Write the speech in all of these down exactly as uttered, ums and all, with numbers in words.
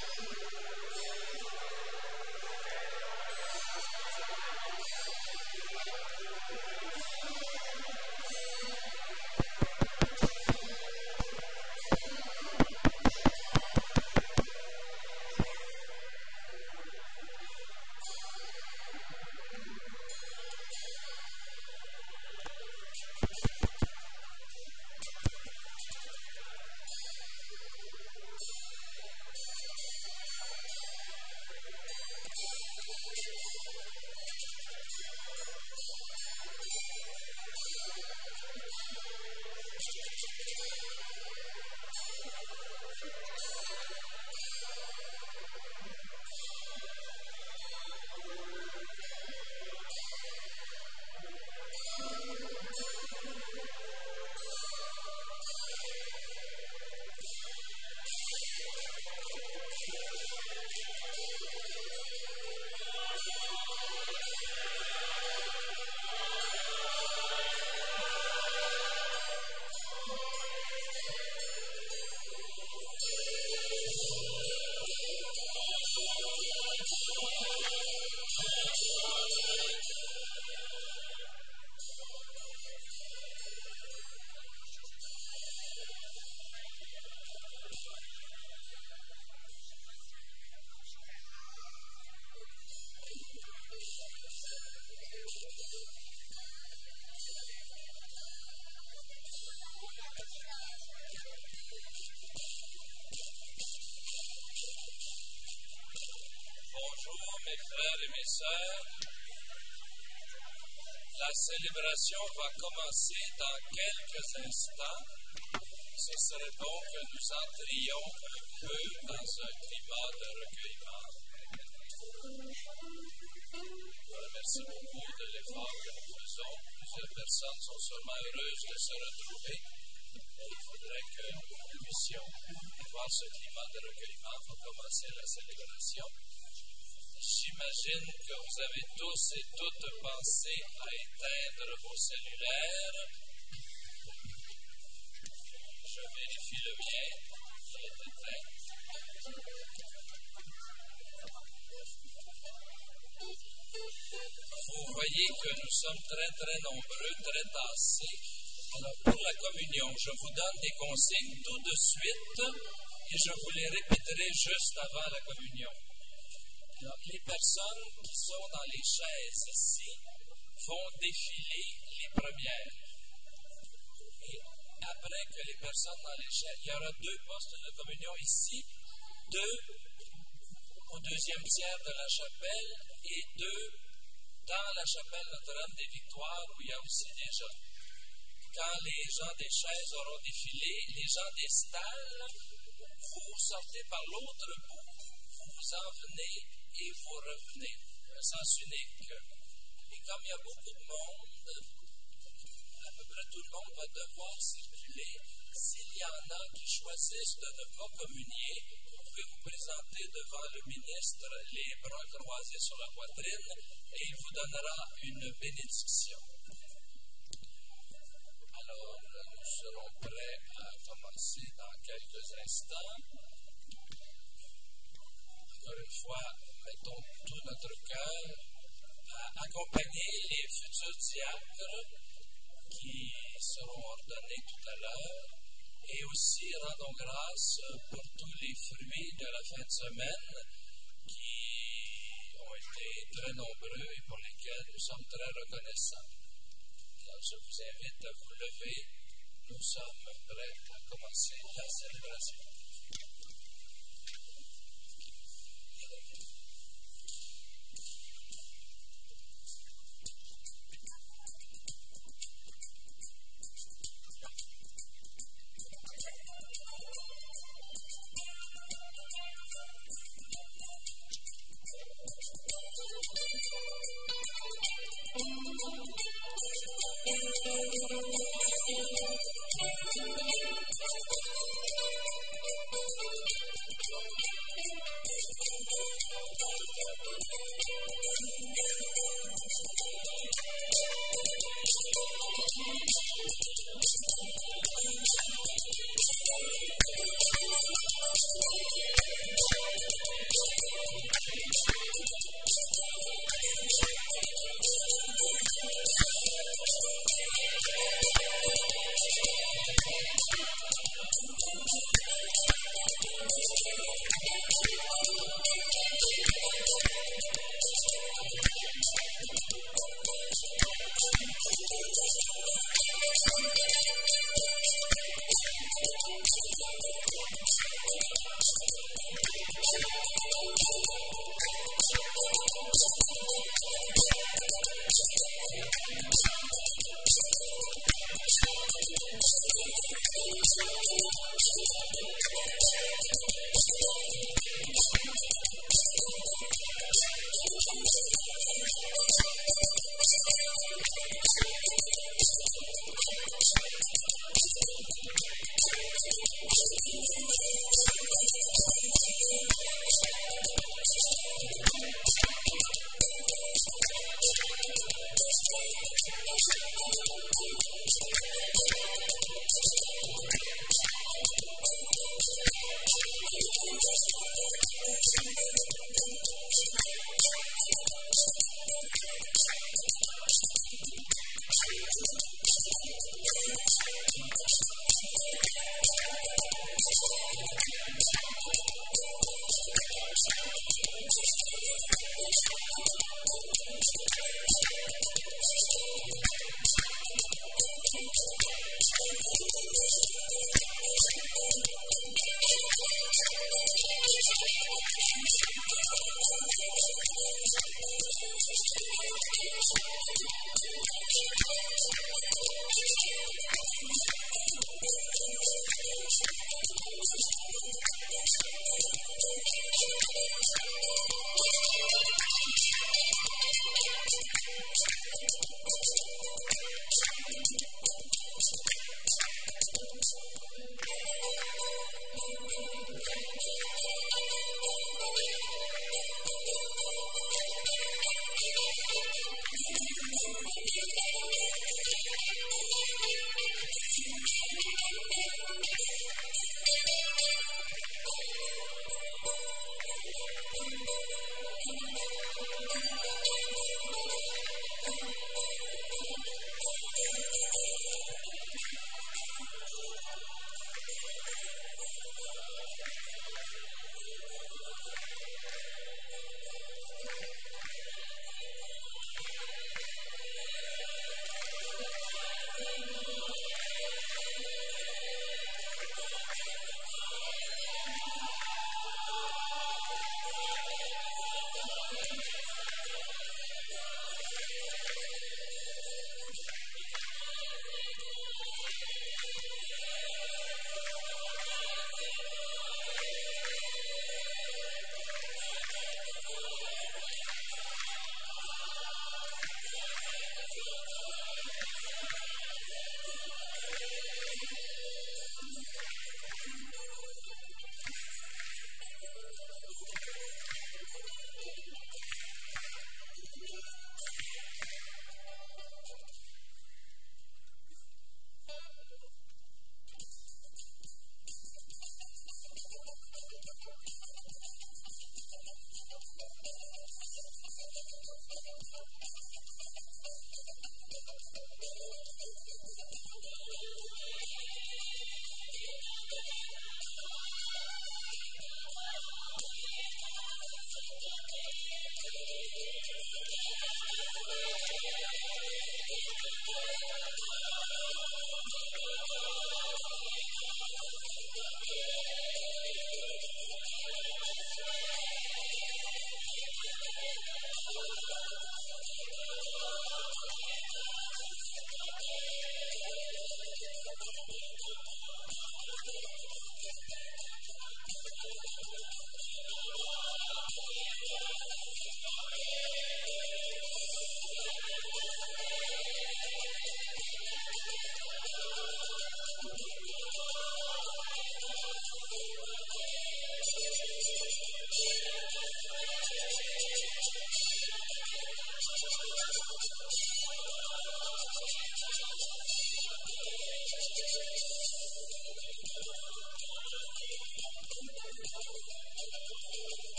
Bonjour mes frères et mes sœurs. La célébration va commencer dans quelques instants. Ce serait bon que nous entrions un peu dans un climat de recueillement. Je remercie beaucoup de l'effort que nous faisons. Plusieurs personnes sont sûrement heureuses de se retrouver. Et il faudrait que nous puissions avoir ce climat de recueillement pour commencer la célébration. J'imagine que vous avez tous et toutes pensé à éteindre vos cellulaires. Je vérifie le mien. Il est éteint. Vous voyez que nous sommes très très nombreux, très tassés. Alors pour la communion, je vous donne des consignes tout de suite et je vous les répéterai juste avant la communion. Alors, les personnes qui sont dans les chaises ici vont défiler les premières. Et après que les personnes dans les chaises, il y aura deux postes de communion ici, deux au deuxième tiers de la chapelle et deux dans la chapelle Notre-Dame des Victoires où il y a aussi des gens. Quand les gens des chaises auront défilé, les gens des stalles, vous sortez par l'autre bout, vous vous en venez et vous revenez, un sens unique. Et comme il y a beaucoup de monde, à peu près tout le monde va devoir circuler. S'il y en a qui choisissent de ne pas communier, vous pouvez vous présenter devant le ministre, les bras croisés sur la poitrine, et il vous donnera une bénédiction. Alors, nous serons prêts à commencer dans quelques instants. Encore une fois, mettons tout notre cœur à accompagner les futurs diacres qui seront ordonnés tout à l'heure et aussi rendons grâce pour tous les fruits de la fin de semaine qui ont été très nombreux et pour lesquels nous sommes très reconnaissants. Alors, je vous invite à vous lever. Nous sommes prêts à commencer la célébration. Thank you.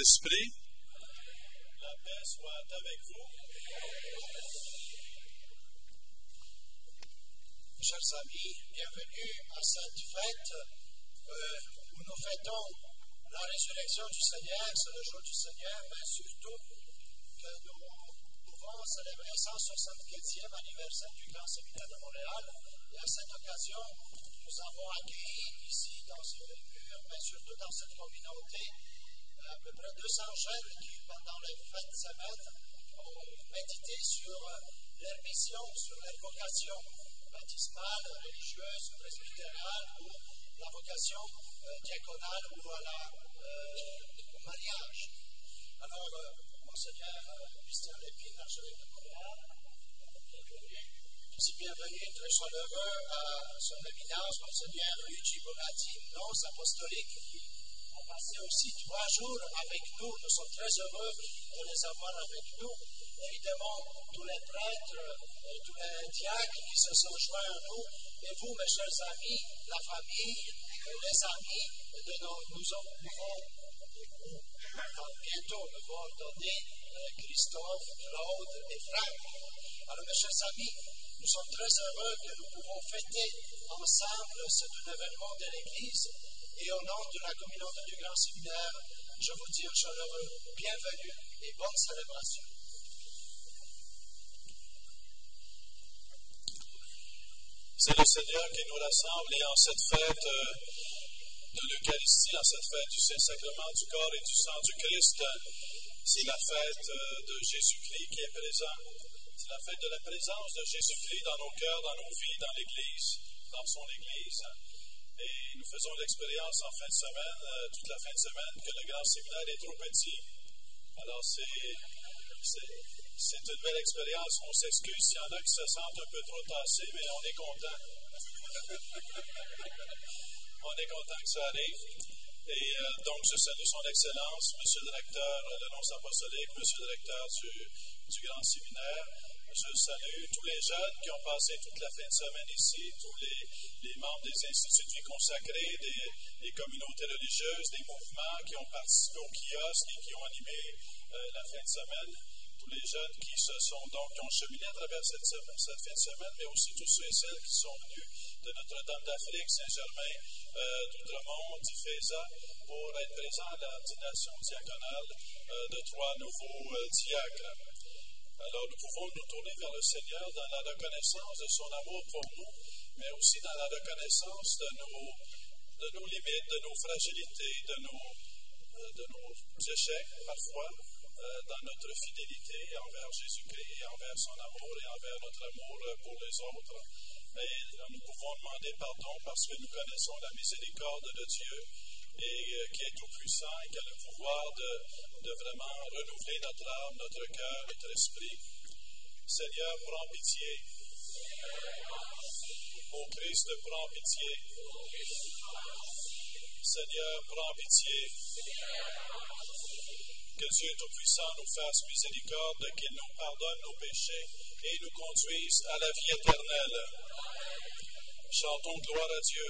Saint-Esprit. La paix soit avec vous. Chers amis, bienvenue à cette fête euh, où nous fêtons la résurrection du Seigneur, c'est le jour du Seigneur, mais surtout que nous pouvons célébrer le cent soixante-quinzième anniversaire du Grand Séminaire de Montréal. Et à cette occasion, nous avons accueilli ici dans ce mur, mais surtout dans cette communauté, à peu près deux cents jeunes qui, pendant les fêtes de semaine, ont médité sur leur mission, sur leur vocation baptismale, religieuse, presbytérale ou la vocation euh, diaconale ou à la, euh, au mariage. Alors, euh, Monseigneur euh, Christian Lépine, l'archevêque de Montréal, bienvenue. Aussi bienvenue, très chaleureux à son éminence, Monseigneur Luigi Bonatti, nonce apostolique, qui a passé aussi trois jours avec nous. Nous sommes très heureux de les avoir avec nous. Évidemment, tous les prêtres et tous les diacres qui se sont joints à nous, et vous, mes chers amis, la famille, les amis, de nos, nous pouvons bientôt nous ordonner Christophe, Claude et Franck. Alors, mes chers amis, nous sommes très heureux que nous pouvons fêter ensemble cet événement de l'Église, et au nom de la communauté du Grand Séminaire, je vous dis un chaleureux bienvenue et bonne célébration. C'est le Seigneur qui nous rassemble et en cette fête euh, de l'Eucharistie, en cette fête du Saint-Sacrement du corps et du sang du Christ, c'est la fête euh, de Jésus-Christ qui est présent. C'est la fête de la présence de Jésus-Christ dans nos cœurs, dans nos vies, dans l'Église, dans son Église. Et nous faisons l'expérience en fin de semaine, euh, toute la fin de semaine, que le Grand Séminaire est trop petit. Alors c'est... c'est C'est une belle expérience. On s'excuse s'il y en a qui se sentent un peu trop tassés, mais on est content. On est content que ça arrive. Et euh, donc, je salue son Excellence, Monsieur le Recteur, le nonce apostolique, Monsieur le Recteur du, du Grand Séminaire. Je salue tous les jeunes qui ont passé toute la fin de semaine ici, tous les, les membres des instituts de vie consacrés, des, des communautés religieuses, des mouvements qui ont participé au kiosque et qui ont animé euh, la fin de semaine. Tous les jeunes qui se sont donc, qui ont cheminé à travers cette, semaine, cette fin de semaine, mais aussi tous ceux et celles qui sont venus de Notre-Dame d'Afrique, Saint-Germain, euh, d'Outremont, d'Ifesa, pour être présents à l'ordination diaconale euh, de trois nouveaux euh, diacres. Alors, nous pouvons nous tourner vers le Seigneur dans la reconnaissance de son amour pour nous, mais aussi dans la reconnaissance de nos, de nos limites, de nos fragilités, de nos, euh, de nos échecs parfois. Euh, dans notre fidélité envers Jésus-Christ, et envers son amour et envers notre amour pour les autres. Mais nous pouvons demander pardon parce que nous connaissons la miséricorde de Dieu et euh, qui est tout-puissant et qui a le pouvoir de, de vraiment renouveler notre âme, notre cœur, notre esprit. Seigneur, prends pitié. Ô Christ, prends pitié. Seigneur, prends pitié. Que Dieu Tout-Puissant nous fasse miséricorde, qu'il nous pardonne nos péchés et nous conduise à la vie éternelle. Chantons gloire à Dieu.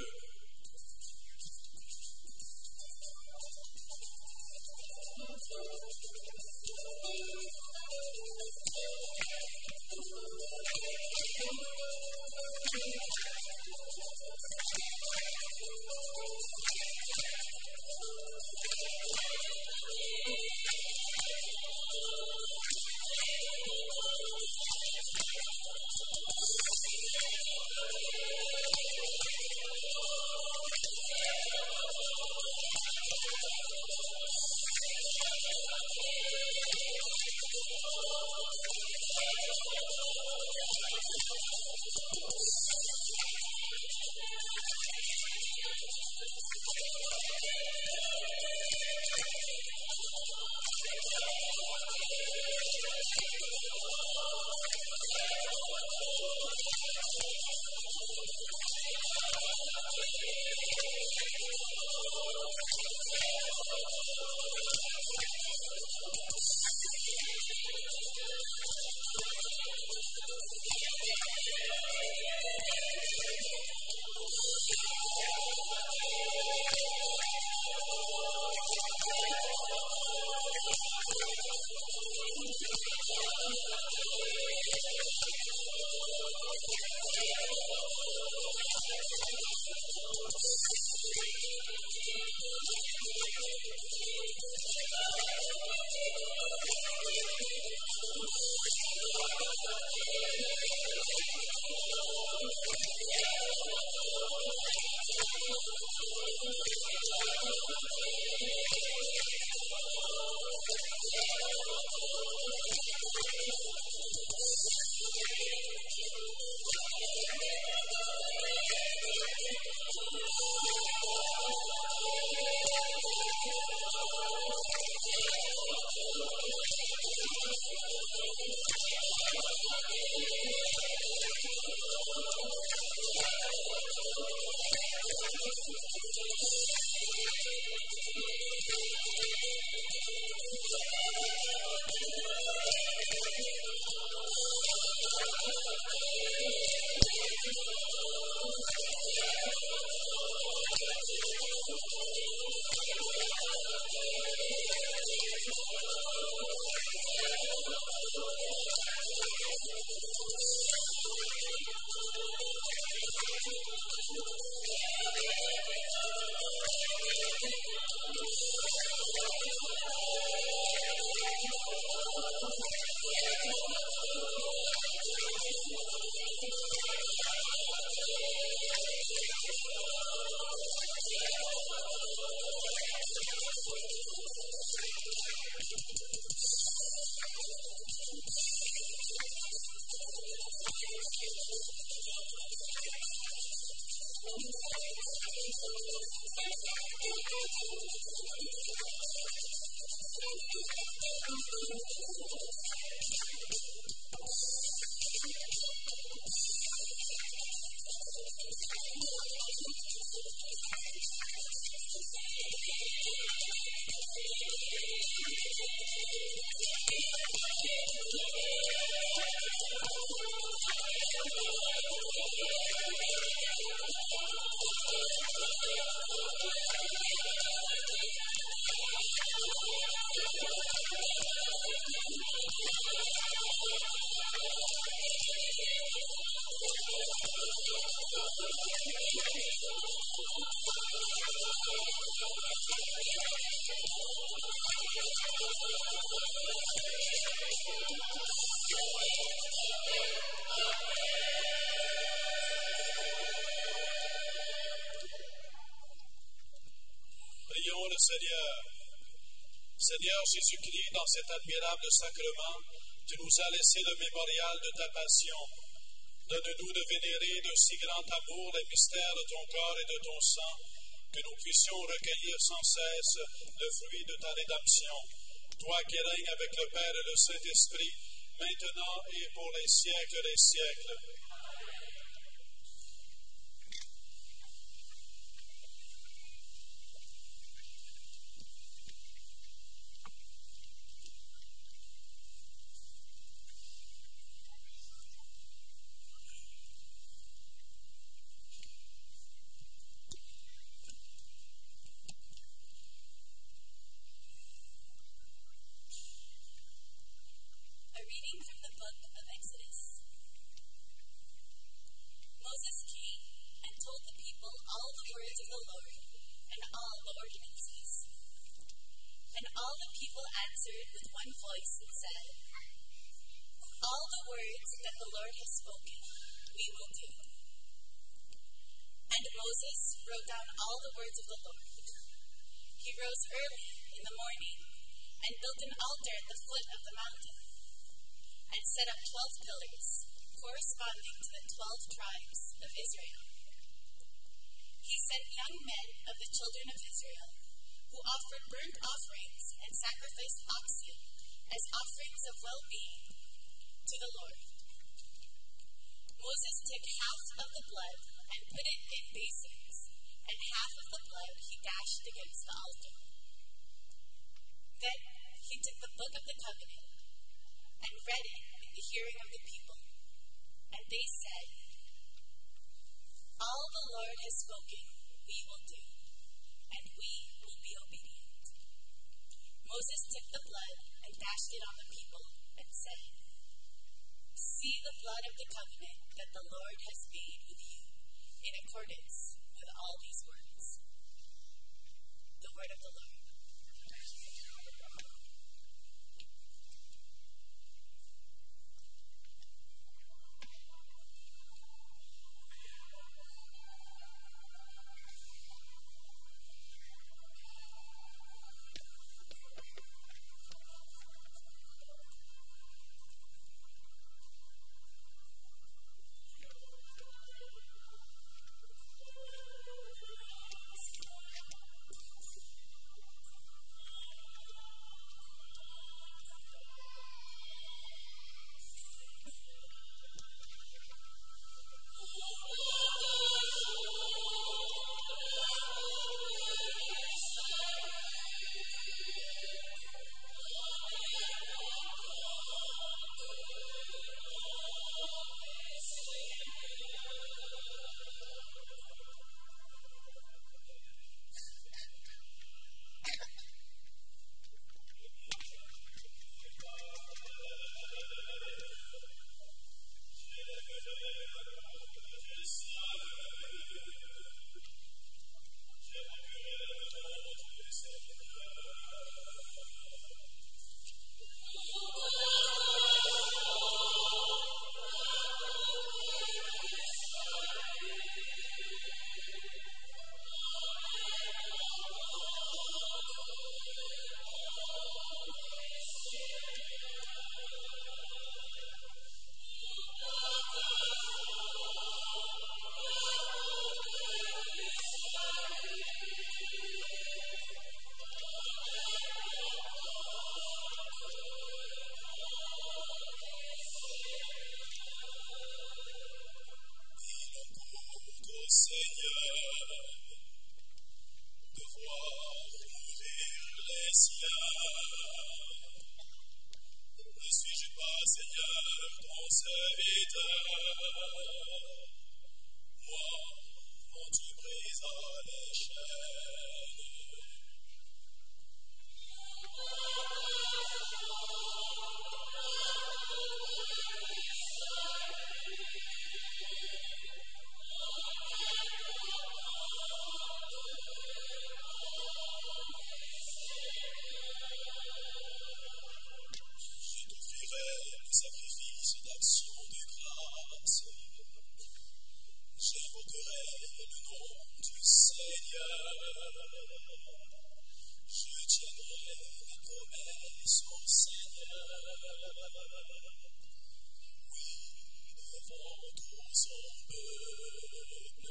Prions le Seigneur. Seigneur Jésus-Christ, dans cet admirable sacrement, tu nous as laissé le mémorial de ta passion. Donne-nous de vénérer de si grand amour les mystères de ton corps et de ton sang, que nous puissions recueillir sans cesse le fruit de ta rédemption. Toi qui règnes avec le Père et le Saint-Esprit, maintenant et pour les siècles des siècles. A reading from the book of Exodus. Moses came and told the people all the words of the Lord and all the ordinances. And all the people answered with one voice and said, "All the words that the Lord has spoken, we will do." And Moses wrote down all the words of the Lord. He rose early in the morning and built an altar at the foot of the mountain, and set up twelve pillars, corresponding to the twelve tribes of Israel. He sent young men of the children of Israel, who offered burnt offerings and sacrificed oxen as offerings of well-being to the Lord. Moses took half of the blood and put it in basins, and half of the blood he dashed against the altar. Then he took the book of the covenant and read it in the hearing of the people. And they said, "All the Lord has spoken, we will do, and we will be obedient." Moses took the blood and dashed it on the people and said, "See the blood of the covenant that the Lord has made with you in accordance with all these words." The word of the Lord. Seigneur, de voir mourir les siens. Ne suis-je pas, Seigneur, ton serviteur? Moi, quand tu briseras les chaînes. Je t'offrirai le sacrifice d'action de grâce. J'invoquerai le nom du Seigneur. Je tiendrai mes promesses au Seigneur. Oui, devant tout son peuple.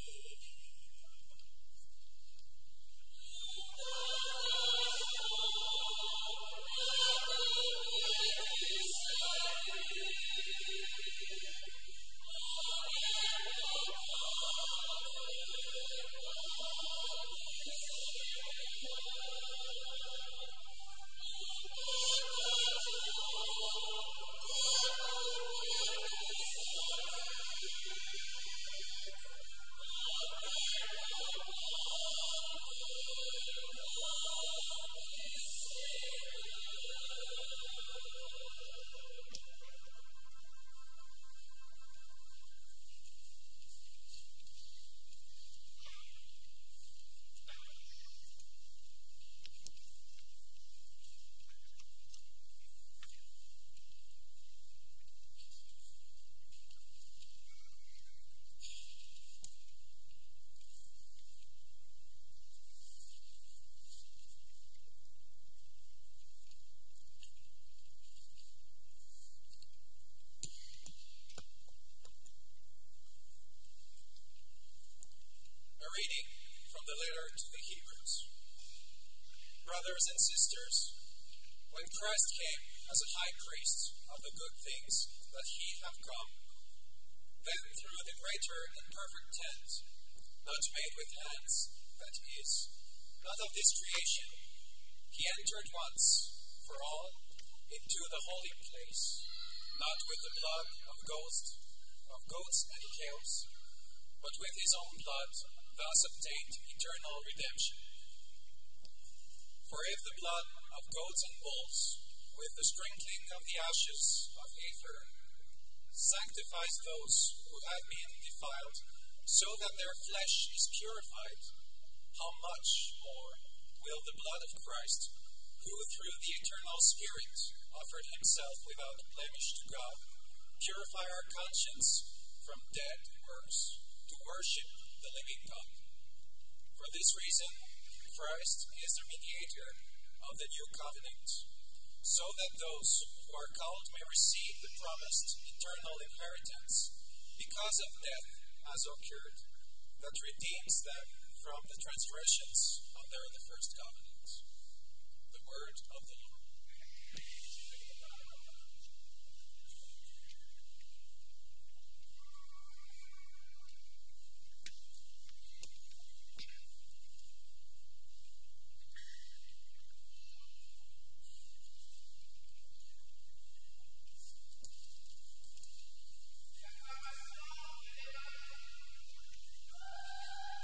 A reading from the letter to the Hebrews. Brothers and sisters, when Christ came as a high priest of the good things that he have come, then through the greater and perfect tent, not made with hands, that is, not of this creation, he entered once for all into the holy place, not with the blood of goats, of goats and calves, but with his own blood, thus obtained eternal redemption. For if the blood of goats and bulls, with the sprinkling of the ashes of heifer, sanctifies those who have been defiled, so that their flesh is purified, how much more will the blood of Christ, who through the eternal Spirit offered himself without blemish to God, purify our conscience from dead works to worship the living God. For this reason, Christ is the mediator of the new covenant, so that those who are called may receive the promised eternal inheritance, because of death has occurred, that redeems them from the transgressions under the first covenant. The word of the Lord.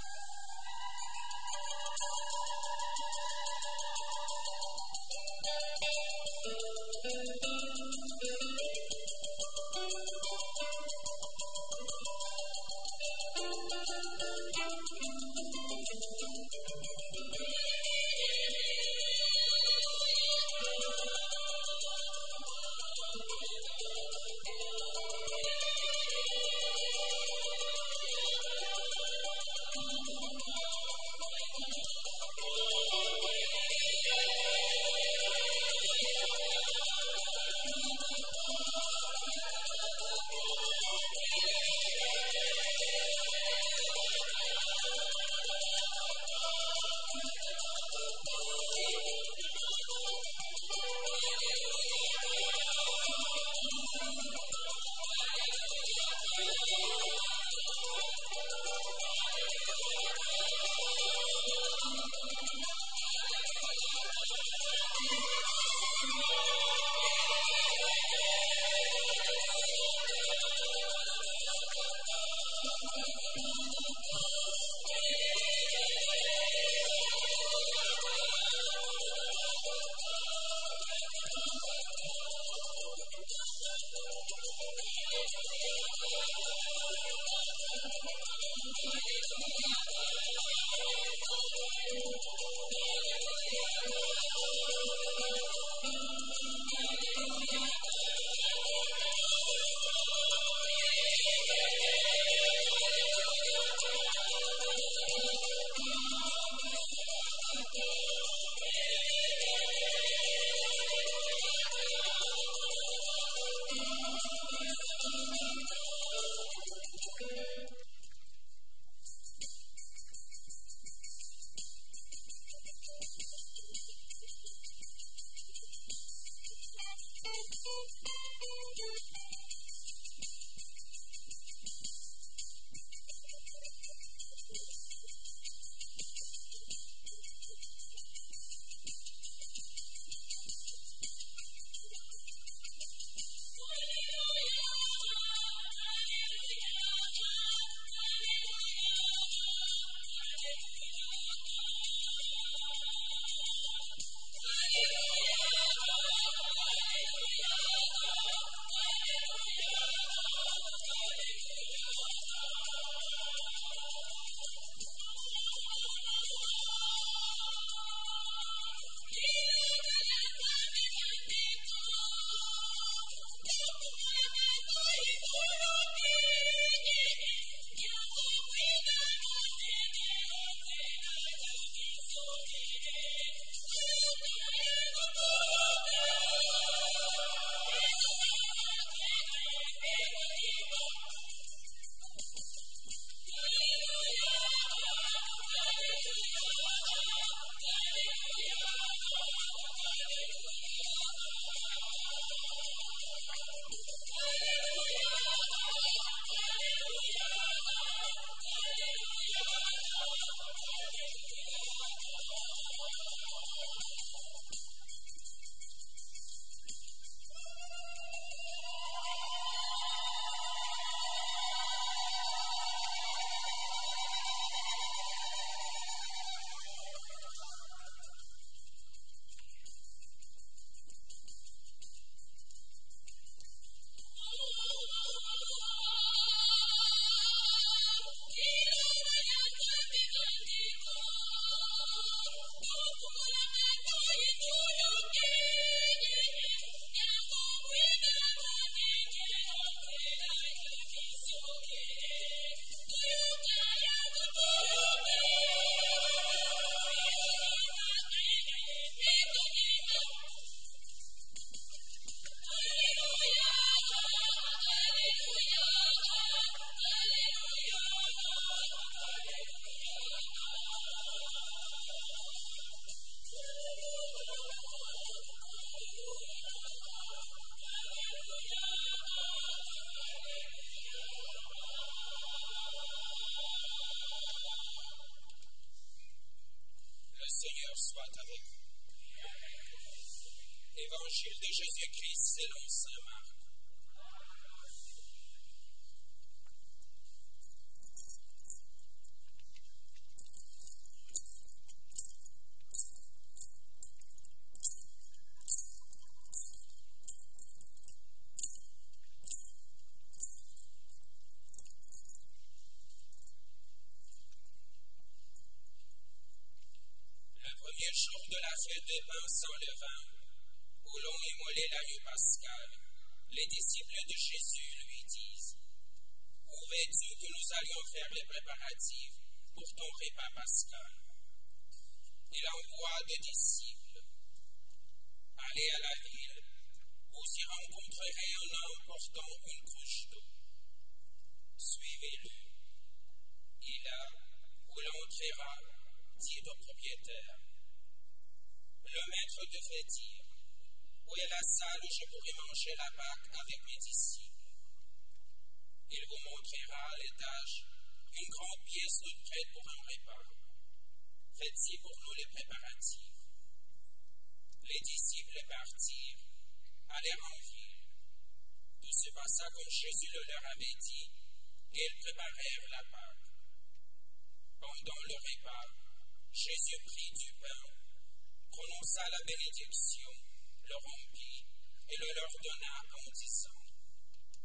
Thank you. Seigneur soit avec vous. Évangile de Jésus-Christ selon saint Marc. Le jour de la fête des pains sans levain, où l'on immolait l'agneau pascal, les disciples de Jésus lui disent: Où veux-tu que nous allions faire les préparatifs pour ton repas pascal? Il envoie des disciples: Allez à la ville, vous y rencontrerez un homme portant une cruche d'eau. Suivez-le. Et là où l'on entrera, dites au propriétaire: Le maître devait dire: Où est la salle où je pourrai manger la Pâque avec mes disciples? Il vous montrera à l'étage une grande pièce toute prête pour un repas. Faites-y pour nous les préparatifs. Les disciples partirent, allèrent en ville. Tout se passa comme Jésus le leur avait dit, et ils préparèrent la Pâque. Pendant le repas, Jésus prit du pain, prononça la bénédiction, le rompit et le leur donna en disant: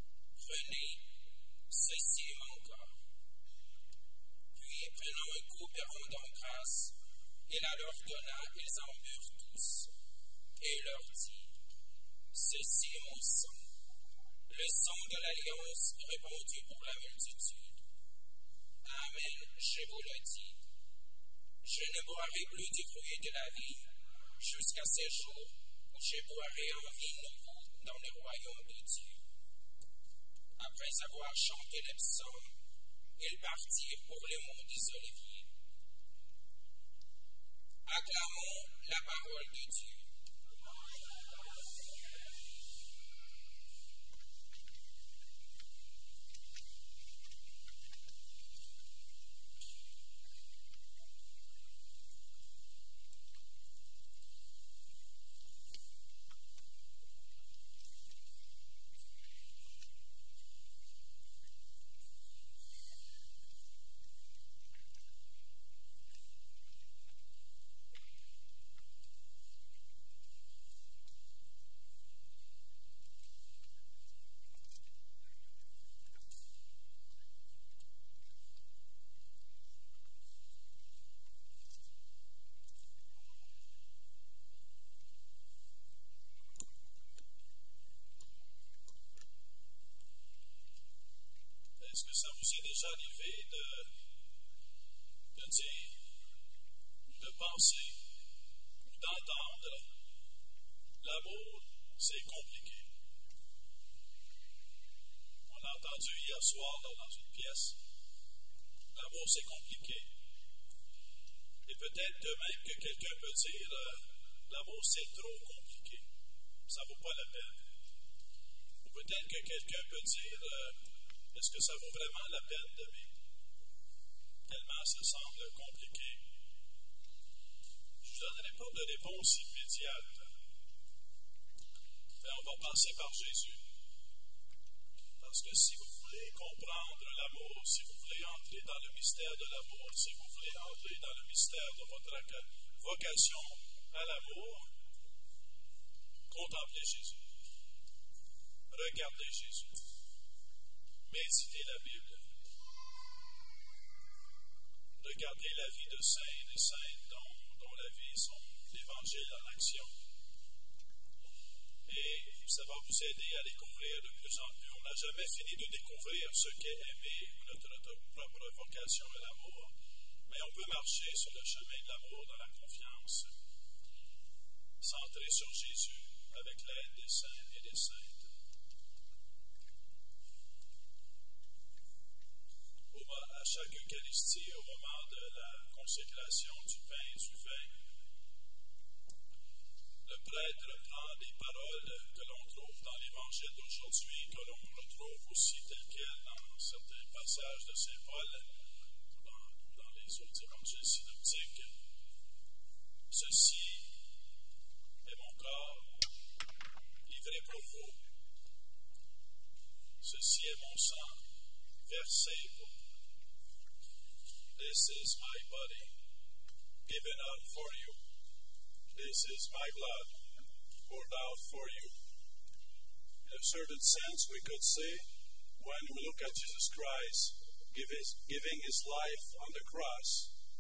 prenez, ceci est mon corps. Puis, prenant un couple, rendant grâce, il la leur donna, ils en burent tous. Et il leur dit, ceci est mon sang, le sang de l'alliance répandu pour la multitude. Amen, je vous le dis. Je ne boirai plus du fruit de la vie jusqu'à ce jour où je boirai en vie nouveau dans le royaume de Dieu. Après avoir chanté le psaume, ils partirent pour les monts des Oliviers. Acclamons la parole de Dieu. Est-ce que ça vous est déjà arrivé de, de dire, ou de penser, ou d'entendre, l'amour, c'est compliqué. On l'a entendu hier soir là, dans une pièce. L'amour, c'est compliqué. Et peut-être de même que quelqu'un peut dire, euh, l'amour, c'est trop compliqué. Ça ne vaut pas la peine. Ou peut-être que quelqu'un peut dire, euh, est-ce que ça vaut vraiment la peine d'aimer? Tellement ça semble compliqué. Je ne vous donnerai pas de réponse immédiate. Mais on va passer par Jésus. Parce que si vous voulez comprendre l'amour, si vous voulez entrer dans le mystère de l'amour, si vous voulez entrer dans le mystère de votre vocation à l'amour, contemplez Jésus. Regardez Jésus. Méditez la Bible. Regardez la vie de saints et de saintes dont, dont la vie sont l'Évangile en action. Et ça va vous aider à découvrir de plus en plus. On n'a jamais fini de découvrir ce qu'est aimer, notre, notre propre vocation à l'amour. Mais on peut marcher sur le chemin de l'amour dans la confiance, centré sur Jésus avec l'aide des saints et des saintes. À chaque Eucharistie, au moment de la consécration du pain et du vin, le prêtre prend des paroles que l'on trouve dans l'Évangile d'aujourd'hui, que l'on retrouve aussi telles quelles dans certains passages de Saint Paul, dans, dans les autres évangiles synoptiques. Ceci est mon corps livré pour vous. Ceci est mon sang versé pour vous. This is my body, given up for you. This is my blood, poured out for you. In a certain sense, we could say, when we look at Jesus Christ give his, giving his life on the cross,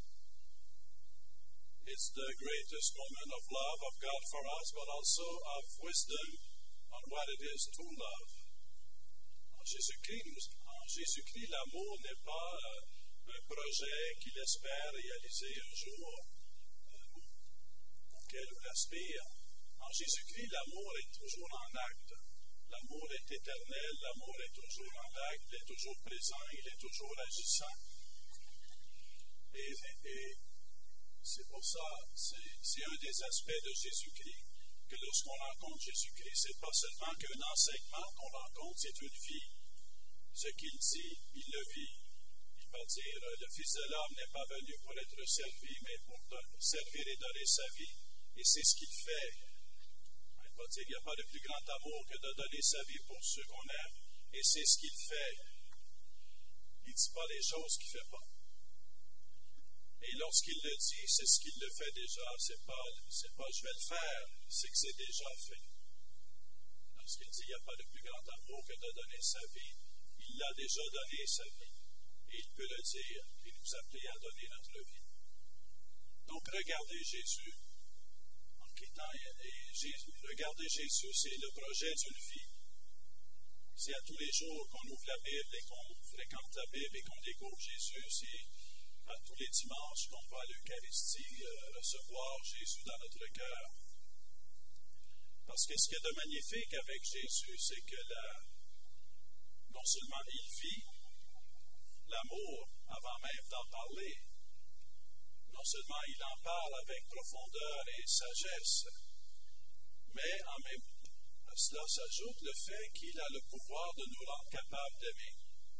it's the greatest moment of love of God for us, but also of wisdom on what it is to love. En Jésus-Christ, en Jésus-Christ, l'amour n'est pas euh, un projet qu'il espère réaliser un jour, euh, auquel on aspire. En Jésus-Christ, l'amour est toujours en acte. L'amour est éternel, l'amour est toujours en acte, il est toujours présent, il est toujours agissant. Et, et c'est pour ça, c'est, c'est un des aspects de Jésus-Christ, que lorsqu'on rencontre Jésus-Christ, c'est pas seulement qu'un enseignement qu'on rencontre, c'est une vie. Ce qu'il dit, il le vit. Il va dire, le Fils de l'homme n'est pas venu pour être servi, mais pour servir et donner sa vie. Et c'est ce qu'il fait. Il va dire, il n'y a pas de plus grand amour que de donner sa vie pour ceux qu'on aime. Et c'est ce qu'il fait. Il ne dit pas les choses qu'il ne fait pas. Et lorsqu'il le dit, c'est ce qu'il le fait déjà. C'est pas, c'est pas je vais le faire, c'est que c'est déjà fait. parce qu'il dit, il n'y a pas de plus grand amour que de donner sa vie. Il l'a déjà donné, sa vie. Et il peut le dire, et nous appeler à donner notre vie. Donc, regardez Jésus. En quittant, et Jésus, regardez Jésus, c'est le projet d'une vie. C'est à tous les jours qu'on ouvre la Bible et qu'on fréquente la Bible et qu'on découvre Jésus. C'est à tous les dimanches qu'on va à l'Eucharistie euh, recevoir Jésus dans notre cœur. Parce que ce qu'il y a de magnifique avec Jésus, c'est que la, non seulement il vit l'amour avant même d'en parler, non seulement il en parle avec profondeur et sagesse, mais en même à cela s'ajoute le fait qu'il a le pouvoir de nous rendre capables d'aimer.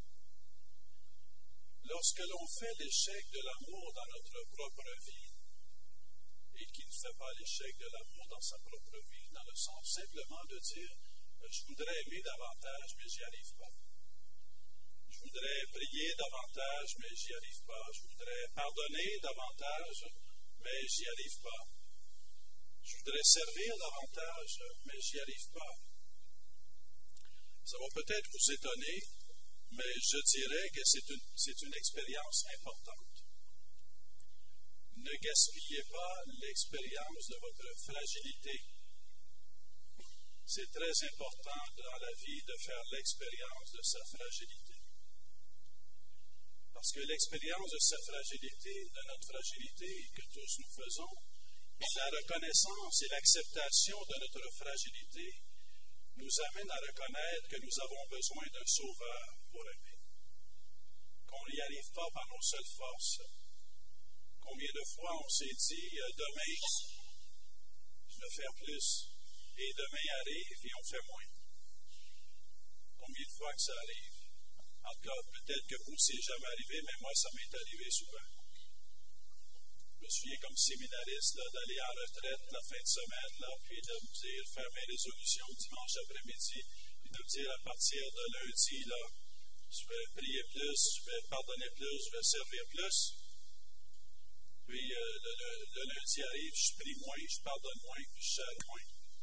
Lorsque l'on fait l'échec de l'amour dans notre propre vie, et qui ne fait pas l'échec de l'amour dans sa propre vie, dans le sens simplement de dire « je voudrais aimer davantage, mais j'y arrive pas. Je voudrais prier davantage, mais j'y arrive pas. Je voudrais pardonner davantage, mais j'y arrive pas. Je voudrais servir davantage, mais j'y arrive pas. » Ça va peut-être vous étonner, mais je dirais que c'est une, c'est une expérience importante. Ne gaspillez pas l'expérience de votre fragilité. C'est très important dans la vie de faire l'expérience de sa fragilité. Parce que l'expérience de sa fragilité, de notre fragilité que tous nous faisons, la reconnaissance et l'acceptation de notre fragilité nous amène à reconnaître que nous avons besoin d'un sauveur pour aimer. Qu'on n'y arrive pas par nos seules forces. Combien de fois on s'est dit, euh, demain, je vais faire plus, et demain arrive et on fait moins. Combien de fois que ça arrive? En tout cas, peut-être que vous, c'est jamais arrivé, mais moi, ça m'est arrivé souvent. Je me souviens comme séminariste là, d'aller en retraite la fin de semaine, là, puis de me dire, faire mes résolutions dimanche après-midi, puis de me dire à partir de lundi, là, je vais prier plus, je vais pardonner plus, je vais servir plus. Puis euh, le, le, le lundi arrive, je prie moins, je pardonne moins, puis je sers moins.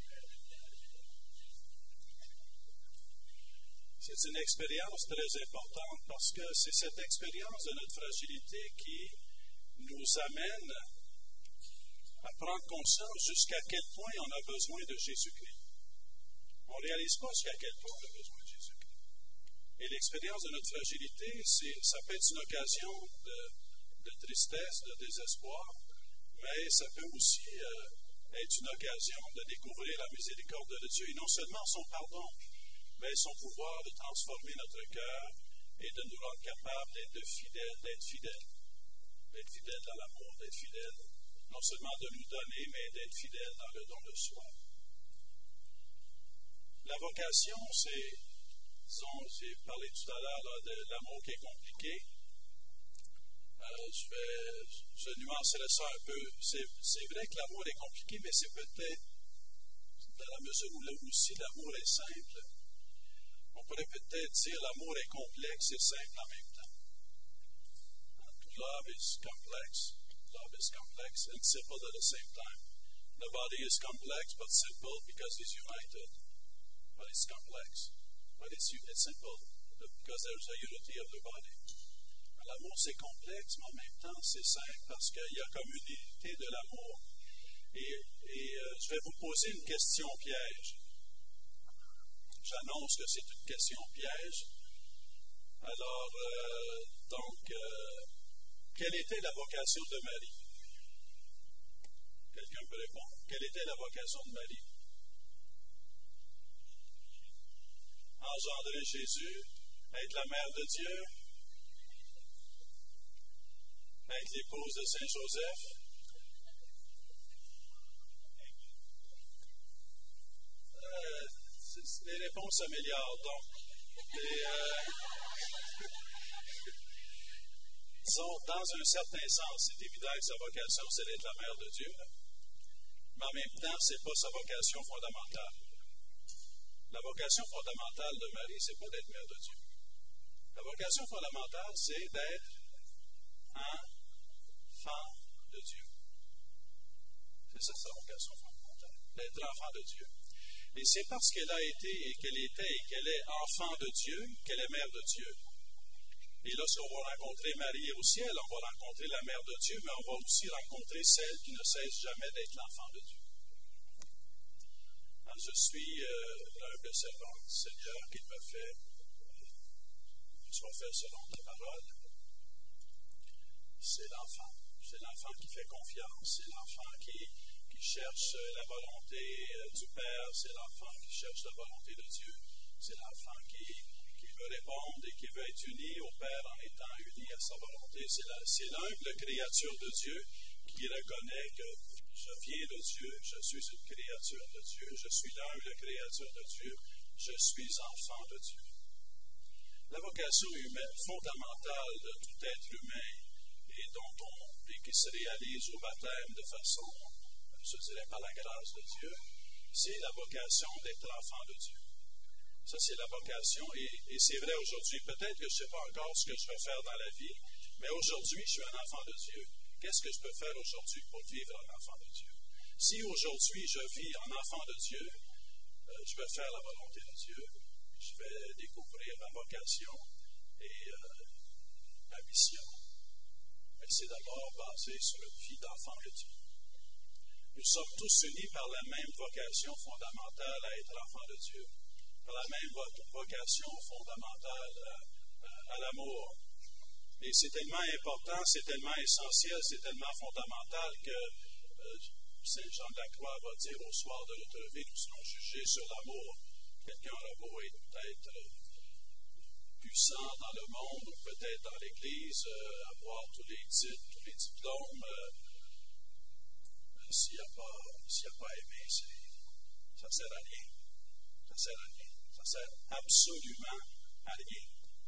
C'est une expérience très importante parce que c'est cette expérience de notre fragilité qui nous amène à prendre conscience jusqu'à quel point on a besoin de Jésus-Christ. On ne réalise pas jusqu'à quel point on a besoin de Jésus-Christ. Et l'expérience de notre fragilité, c'est, ça peut être une occasion de, de tristesse, de désespoir, mais ça peut aussi euh, être une occasion de découvrir la miséricorde de Dieu, et non seulement son pardon, mais son pouvoir de transformer notre cœur et de nous rendre capables d'être fidèles, d'être fidèles, d'être fidèles dans l'amour, d'être fidèles, non seulement de nous donner, mais d'être fidèles dans le don de soi. La vocation, c'est, disons, j'ai parlé tout à l'heure là, de l'amour qui est compliqué. Euh, je, vais, je nuancerai ça un peu. C'est, c'est vrai que l'amour est compliqué, mais c'est peut-être, dans la mesure où là aussi l'amour est simple, on pourrait peut-être dire l'amour est complexe et simple en même temps. Love is complex. Love is complex and simple at the same time. The body is complex but simple because it's united. But it's complex. But it's, it's simple because there's a unity of the body. L'amour, c'est complexe, mais en même temps, c'est simple parce qu'il y a comme une unité de l'amour. Et, et euh, je vais vous poser une question piège. J'annonce que c'est une question piège. Alors, euh, donc, euh, quelle était la vocation de Marie? Quelqu'un peut répondre. Quelle était la vocation de Marie? Engendrer Jésus, être la mère de Dieu, être l'épouse de Saint Joseph. Euh, les réponses s'améliorent, donc. Et, euh, disons, dans un certain sens, c'est évident que sa vocation, c'est d'être la mère de Dieu, là. Mais en même temps, ce n'est pas sa vocation fondamentale. La vocation fondamentale de Marie, ce n'est pas d'être mère de Dieu. La vocation fondamentale, c'est d'être enfant de Dieu. C'est ça sa vocation fondamentale, d'être enfant de Dieu. Et c'est parce qu'elle a été et qu'elle était et qu'elle est enfant de Dieu qu'elle est mère de Dieu. Et lorsqu'on va rencontrer Marie au ciel, on va rencontrer la mère de Dieu, mais on va aussi rencontrer celle qui ne cesse jamais d'être l'enfant de Dieu. Alors, je suis euh, l'humble servant du Seigneur qui me fait, euh, soit fait selon ta parole. C'est l'enfant. C'est l'enfant qui fait confiance. C'est l'enfant qui, qui cherche la volonté du Père. C'est l'enfant qui cherche la volonté de Dieu. C'est l'enfant qui, qui veut répondre et qui veut être uni au Père en étant uni à sa volonté. C'est, la, c'est l'humble créature de Dieu qui reconnaît que je viens de Dieu, je suis une créature de Dieu, je suis l'humble créature de Dieu, je suis enfant de Dieu. La vocation humaine fondamentale de tout être humain et dont on et qui se réalise au baptême de façon, je dirais, par la grâce de Dieu, c'est la vocation d'être l'enfant de Dieu. Ça, c'est la vocation, et, et c'est vrai aujourd'hui. Peut-être que je ne sais pas encore ce que je vais faire dans la vie, mais aujourd'hui, je suis un enfant de Dieu. Qu'est-ce que je peux faire aujourd'hui pour vivre un enfant de Dieu? Si aujourd'hui, je vis en enfant de Dieu, euh, je vais faire la volonté de Dieu, je vais découvrir ma vocation et euh, ma mission. Mais c'est d'abord basé sur une vie d'enfant de Dieu. Nous sommes tous unis par la même vocation fondamentale à être enfant de Dieu, par la même vocation fondamentale à, à, à l'amour. Et c'est tellement important, c'est tellement essentiel, c'est tellement fondamental que euh, Saint Jean de la Croix va dire au soir de notre vie, nous serons jugés sur l'amour. Quelqu'un aura beau être peut-être puissant dans le monde ou peut-être dans l'Église, euh, avoir tous les titres, tous les diplômes, euh, euh, s'il n'a pas, s'il n'a pas aimé, c'est, ça ne sert à rien. Ça ne sert à rien. Ça ne sert absolument à rien.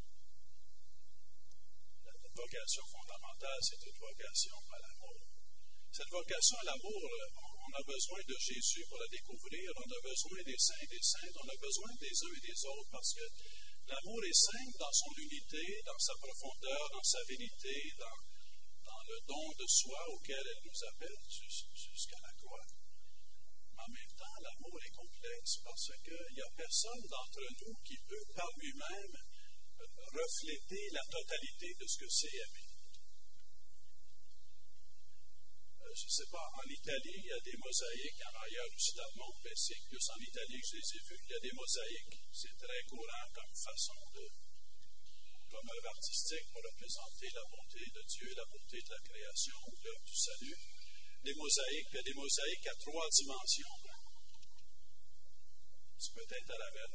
La vocation fondamentale, c'est une vocation à l'amour. Cette vocation à l'amour, on a besoin de Jésus pour la découvrir, on a besoin des saints et des saintes, on a besoin des uns et des autres parce que l'amour est simple dans son unité, dans sa profondeur, dans sa vérité, dans, dans le don de soi auquel elle nous appelle jusqu'à la croix. Mais en même temps, l'amour est complexe parce qu'il n'y a personne d'entre nous qui peut par lui-même refléter la totalité de ce que c'est aimer. Je ne sais pas, en Italie, il y a des mosaïques, il y en a ailleurs aussi dans le monde, mais c'est plus en Italie que je les ai vus. Il y a des mosaïques, c'est très courant comme façon de, comme œuvre artistique pour représenter la bonté de Dieu, la beauté de la création, l'œuvre du salut. Des mosaïques, il y a des mosaïques à trois dimensions. C'est peut-être à la veille.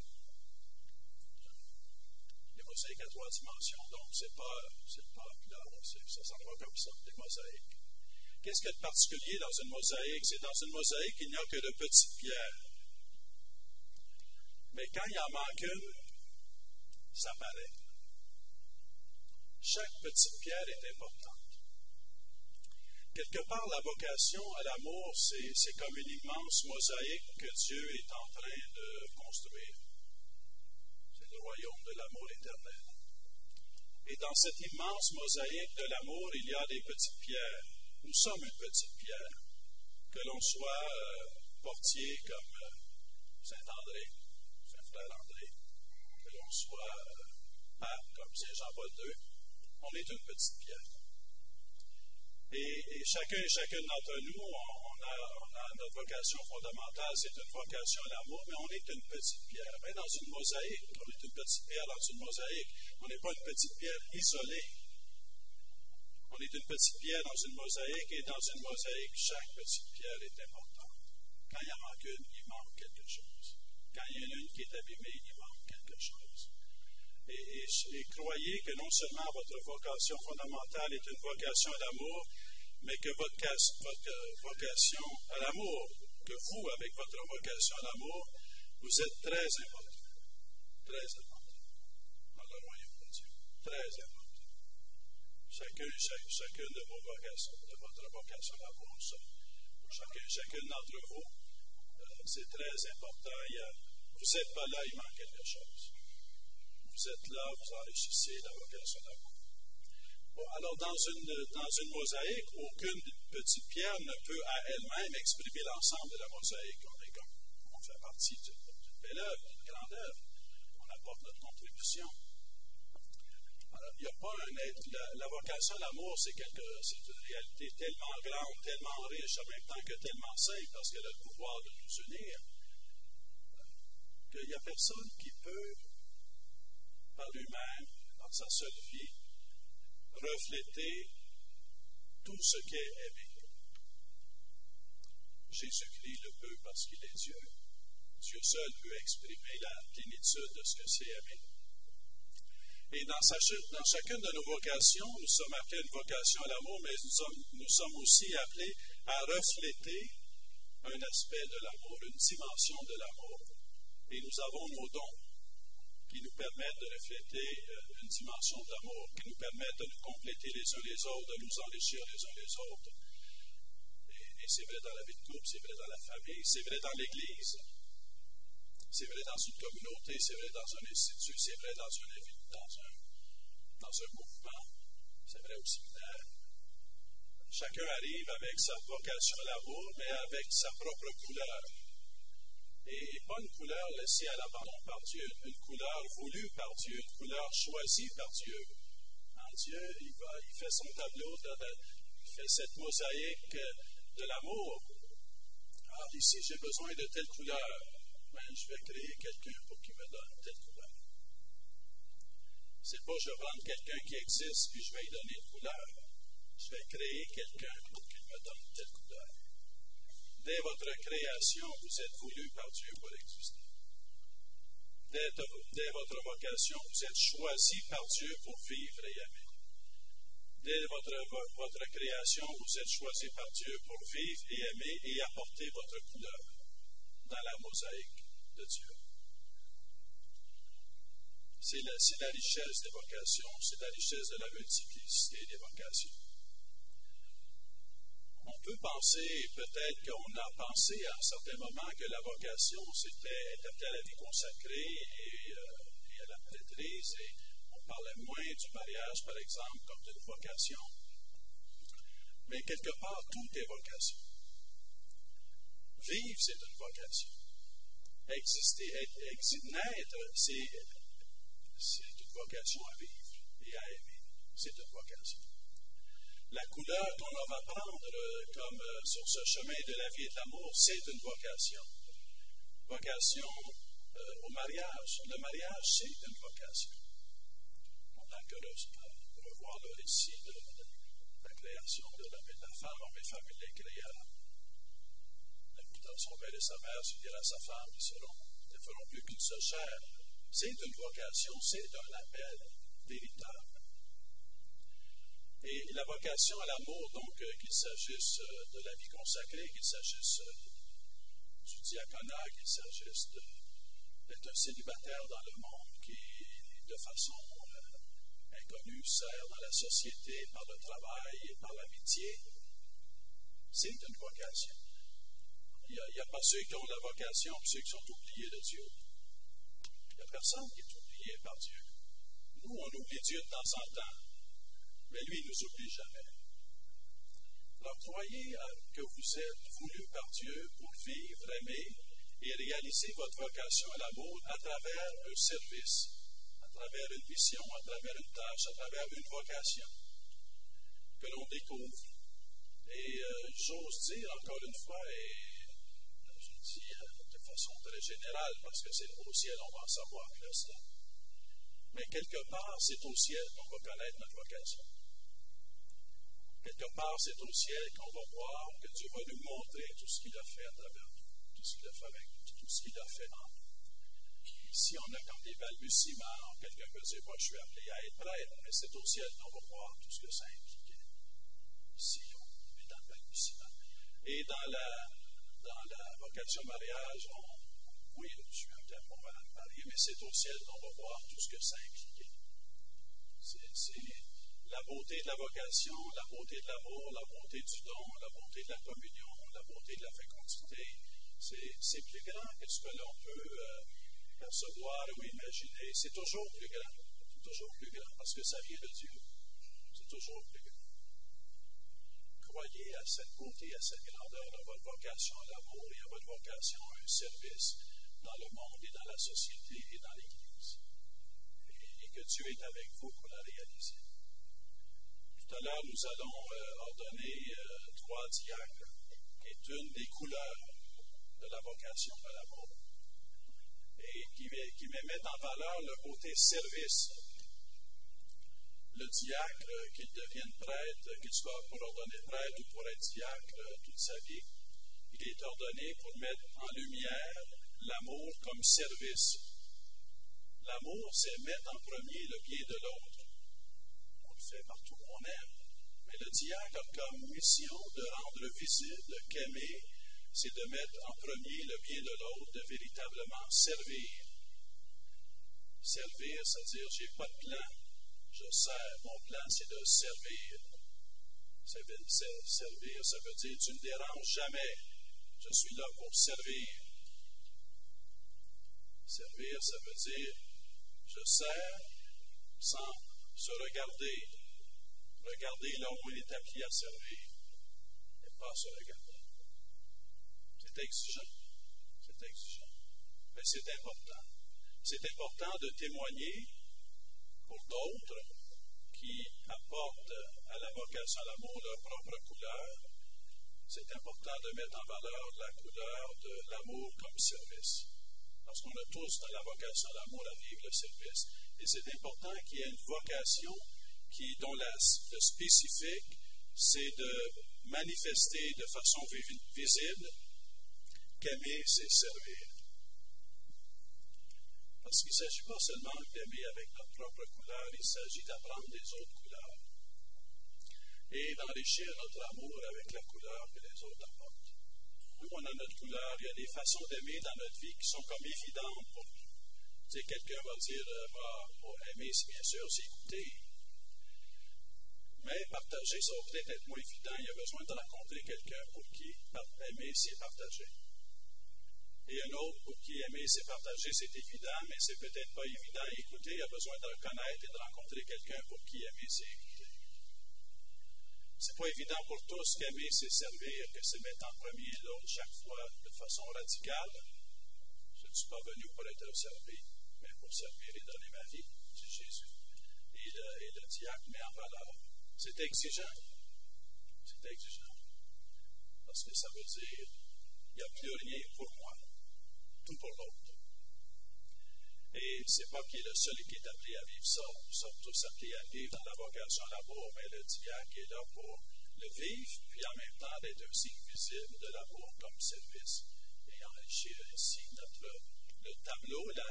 Des mosaïques à trois dimensions, donc c'est pas, c'est pas, là, c'est, ça s'en va comme ça, des mosaïques. Qu'est-ce qu'il y a de particulier dans une mosaïque? C'est dans une mosaïque, il n'y a que de petites pierres. Mais quand il en manque une, ça paraît. Chaque petite pierre est importante. Quelque part, la vocation à l'amour, c'est, c'est comme une immense mosaïque que Dieu est en train de construire. C'est le royaume de l'amour éternel. Et dans cette immense mosaïque de l'amour, il y a des petites pierres. Nous sommes une petite pierre, que l'on soit euh, portier comme euh, Saint-André, Saint-Frère André, que l'on soit euh, pape comme Saint Jean-Paul deux, on est une petite pierre. Et, et chacun et chacune d'entre nous, on, on, a, on a notre vocation fondamentale, c'est une vocation à l'amour, mais on est une petite pierre. Mais dans une mosaïque, on est une petite pierre dans une mosaïque, on n'est pas une petite pierre isolée. On est une petite pierre dans une mosaïque, et dans une mosaïque, chaque petite pierre est importante. Quand il en manque une, il manque quelque chose. Quand il y en a une qui est abîmée, il manque quelque chose. Et, et, et croyez que non seulement votre vocation fondamentale est une vocation à l'amour, mais que votre, votre vocation à l'amour, que vous, avec votre vocation à l'amour, vous êtes très important. Très important. Dans le royaume de Dieu. Très important. Chacun, chaque, chacune de vos vocations, de votre vocation à l'amour, chacun, chacune d'entre vous, euh, c'est très important. Il y a, vous n'êtes pas là, il manque quelque chose. Vous êtes là, vous enrichissez la vocation à l'amour. Bon, alors, dans une, dans une mosaïque, aucune petite pierre ne peut à elle-même exprimer l'ensemble de la mosaïque. On est comme, on fait partie d'une belle œuvre, d'une grande œuvre. On apporte notre contribution. Alors, il n'y a pas un être. La, la vocation à l'amour, c'est, quelque, c'est une réalité tellement grande, tellement riche, en même temps que tellement simple, parce qu'elle a le pouvoir de nous unir, qu'il n'y a personne qui peut, par lui-même, par sa seule vie, refléter tout ce qu'est aimé. Jésus-Christ le peut parce qu'il est Dieu. Dieu seul peut exprimer la plénitude de ce que c'est aimer. Et dans, sa, dans chacune de nos vocations, nous sommes appelés à une vocation à l'amour, mais nous sommes, nous sommes aussi appelés à refléter un aspect de l'amour, une dimension de l'amour. Et nous avons nos dons qui nous permettent de refléter une dimension de l'amour, qui nous permettent de nous compléter les uns les autres, de nous enrichir les uns les autres. Et, et c'est vrai dans la vie de couple, c'est vrai dans la famille, c'est vrai dans l'Église, c'est vrai dans une communauté, c'est vrai dans un institut, c'est vrai dans un dans un, dans un mouvement, c'est vrai au séminaire. Chacun arrive avec sa vocation à l'amour, mais avec sa propre couleur. Et pas une couleur laissée à l'abandon par Dieu, une couleur voulue par Dieu, une couleur choisie par Dieu. En Dieu, il, va, il fait son tableau, de, de, il fait cette mosaïque de l'amour. Alors ici, j'ai besoin de telle couleur. Ben, je vais créer quelqu'un pour qu'il me donne telle couleur. C'est pas je vais prendre quelqu'un qui existe puis je vais lui donner une couleur. Je vais créer quelqu'un pour qu'il me donne telle couleur. Dès votre création, vous êtes voulu par Dieu pour exister. Dès, dès votre vocation, vous êtes choisi par Dieu pour vivre et aimer. Dès votre, votre création, vous êtes choisi par Dieu pour vivre et aimer et apporter votre couleur dans la mosaïque de Dieu. C'est la, c'est la richesse des vocations, c'est la richesse de la multiplicité des vocations. On peut penser, peut-être qu'on a pensé à un certain moment que la vocation, c'était adapté à la vie consacrée et, euh, et à la prêtrise, et on parlait moins du mariage, par exemple, comme d'une vocation. Mais quelque part, tout est vocation. Vivre, c'est une vocation. Exister, être, exi- naître, c'est, c'est une vocation à vivre et à aimer. C'est une vocation. La couleur qu'on va prendre euh, comme euh, sur ce chemin de la vie et de l'amour, c'est une vocation. Vocation euh, au mariage. Le mariage, c'est une vocation. On a que de revoir le récit de, de la création de l'homme et de la femme. Homme et femme, il les créa. Son père et sa mère se dira à sa femme, ils seront, ne feront plus qu'une seule chair. C'est une vocation, c'est un appel véritable. Et la vocation à l'amour, donc, euh, qu'il s'agisse euh, de la vie consacrée, qu'il s'agisse euh, du diaconat, qu'il s'agisse de, d'être un célibataire dans le monde qui, de façon euh, inconnue, sert dans la société par le travail et par l'amitié, c'est une vocation. Il n'y a, a pas ceux qui ont la vocation et ceux qui sont oubliés de Dieu. Il n'y a personne qui est oublié par Dieu. Nous, on oublie Dieu de temps en temps, mais lui, il ne nous oublie jamais. Alors, croyez que vous êtes voulu par Dieu pour vivre, aimer et réaliser votre vocation à l'amour à travers un service, à travers une mission, à travers une tâche, à travers une vocation que l'on découvre. Et euh, j'ose dire encore une fois, et je dis euh, de façon très générale, parce que c'est au ciel, on va en savoir plus là. Mais quelque part, c'est au ciel qu'on va connaître notre vocation. Quelque part, c'est au ciel qu'on va voir que Dieu va nous montrer tout ce qu'il a fait à travers nous, tout ce qu'il a fait avec nous, tout ce qu'il a fait en nous. Ici, on a comme des balbutiements. Quelqu'un peut dire, moi, je suis appelé à être prêtre, mais c'est au ciel qu'on va voir tout ce que ça implique. Ici, on est dans le balbutiement. Et dans la, dans la vocation mariage, on, oui, je suis appelé à mon madame mariée, mais c'est au ciel qu'on va voir tout ce que ça implique. C'est, c'est la beauté de la vocation, la beauté de l'amour, la beauté du don, la beauté de la communion, la beauté de la fécondité. C'est, c'est plus grand que ce que l'on peut euh, percevoir ou imaginer. C'est toujours plus grand. C'est toujours plus grand parce que ça vient de Dieu. C'est toujours plus grand. croyez à cette beauté, à cette grandeur de votre vocation à l'amour et à votre vocation à un service dans le monde et dans la société et dans l'Église. Et, et que Dieu est avec vous pour la réaliser. Tout à l'heure, nous allons euh, ordonner euh, trois diacres, qui est une des couleurs de la vocation à l'amour, et qui, qui mettent en valeur le côté service. Le diacre, euh, qu'il devienne prêtre, qu'il soit pour ordonner prêtre ou pour être diacre euh, toute sa vie, il est ordonné pour mettre en lumière l'amour comme service. L'amour, c'est mettre en premier le bien de l'autre. On le fait partout où on aime. Mais le diacre a comme mission de rendre visible qu'aimer, c'est de mettre en premier le bien de l'autre, de véritablement servir. Servir, c'est-à-dire, je n'ai pas de plan, je sers. Mon plan, c'est de servir. Servir, ça veut dire, tu ne me déranges jamais. Je suis là pour servir. Servir, ça veut dire, je sers sans se regarder. Regarder là où on est appelé à servir et pas se regarder. C'est exigeant. C'est exigeant. Mais c'est important. C'est important de témoigner pour d'autres qui apportent à la vocation à l'amour leur propre couleur. C'est important de mettre en valeur la couleur de l'amour comme service. Parce qu'on a tous dans la vocation à l'amour à vivre le service. Et c'est important qu'il y ait une vocation qui, dont la, le spécifique, c'est de manifester de façon visible qu'aimer, c'est servir. Parce qu'il ne s'agit pas seulement d'aimer avec notre propre couleur, il s'agit d'apprendre des autres couleurs et d'enrichir notre amour avec la couleur que les autres apportent. Nous, on a notre couleur, il y a des façons d'aimer dans notre vie qui sont comme évidentes pour nous. Tu sais, quelqu'un va dire, euh, bah, pour aimer, c'est bien sûr, c'est écouter. Mais partager, ça va peut-être être moins évident. Il y a besoin de rencontrer quelqu'un pour qui aimer, c'est partager. Et un autre pour qui aimer, c'est partager, c'est évident, mais c'est peut-être pas évident à écouter. Il y a besoin de le connaître et de rencontrer quelqu'un pour qui aimer, c'est écouter. C'est pas évident pour tous qu'aimer, c'est servir, que c'est mettre en premier l'autre chaque fois de façon radicale. Je ne suis pas venu pour être servi, mais pour servir et donner ma vie, c'est Jésus. Et le, et le diacre met en valeur. C'est exigeant. C'est exigeant. Parce que ça veut dire, il n'y a plus rien pour moi, tout pour l'autre. Et c'est pas qu'il est le seul qui est appelé à vivre ça. Nous sommes tous appelés à vivre dans la vocation à l'amour, mais le diacre est là pour le vivre, puis en même temps d'être un signe visible de l'amour comme service et enrichir ainsi notre, le tableau, la,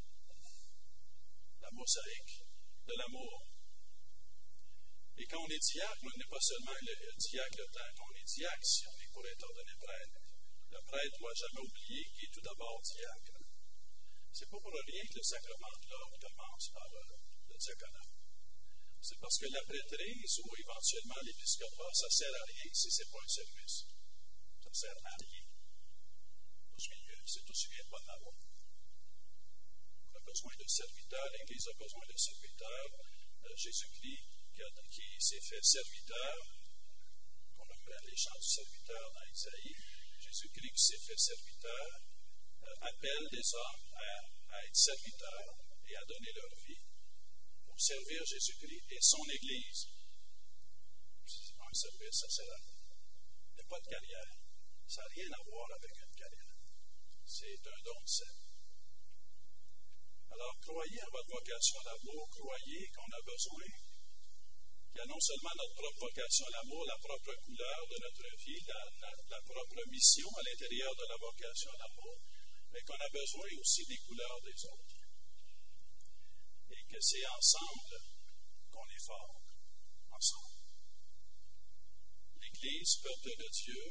la mosaïque de l'amour. Et quand on est diacre, on n'est pas seulement le, le diacre le temps qu'on est diacre, si on est pour être ordonné prêtre. Le prêtre ne doit jamais oublier qu'il est tout d'abord diacre. C'est pas pour rien que le sacrement de l'ordre commence par le, le diaconat. C'est parce que la prêtrise ou éventuellement l'épiscopat, ça ne sert à rien si ce n'est pas un service. Ça ne sert à rien. C'est aussi bien de bonne amour. On a besoin de serviteurs, l'Église a besoin de serviteurs. Euh, Jésus-Christ qui, a, qui s'est fait serviteur, qu'on appelle les chants du serviteur dans Isaïe, Jésus-Christ qui s'est fait serviteur, euh, appelle les hommes à, à être serviteurs et à donner leur vie pour servir Jésus-Christ et son Église. C'est pas un service, ça sert à rien. Il n'y a pas de carrière. Ça n'a rien à voir avec une carrière. C'est un don de sel. Alors, croyez en votre vocation à l'amour, croyez qu'on a besoin qu'il y a non seulement notre propre vocation à l'amour, la propre couleur de notre vie, la, la, la propre mission à l'intérieur de la vocation à l'amour, mais qu'on a besoin aussi des couleurs des autres. Et que c'est ensemble qu'on est fort. Ensemble. L'Église, peuple de Dieu,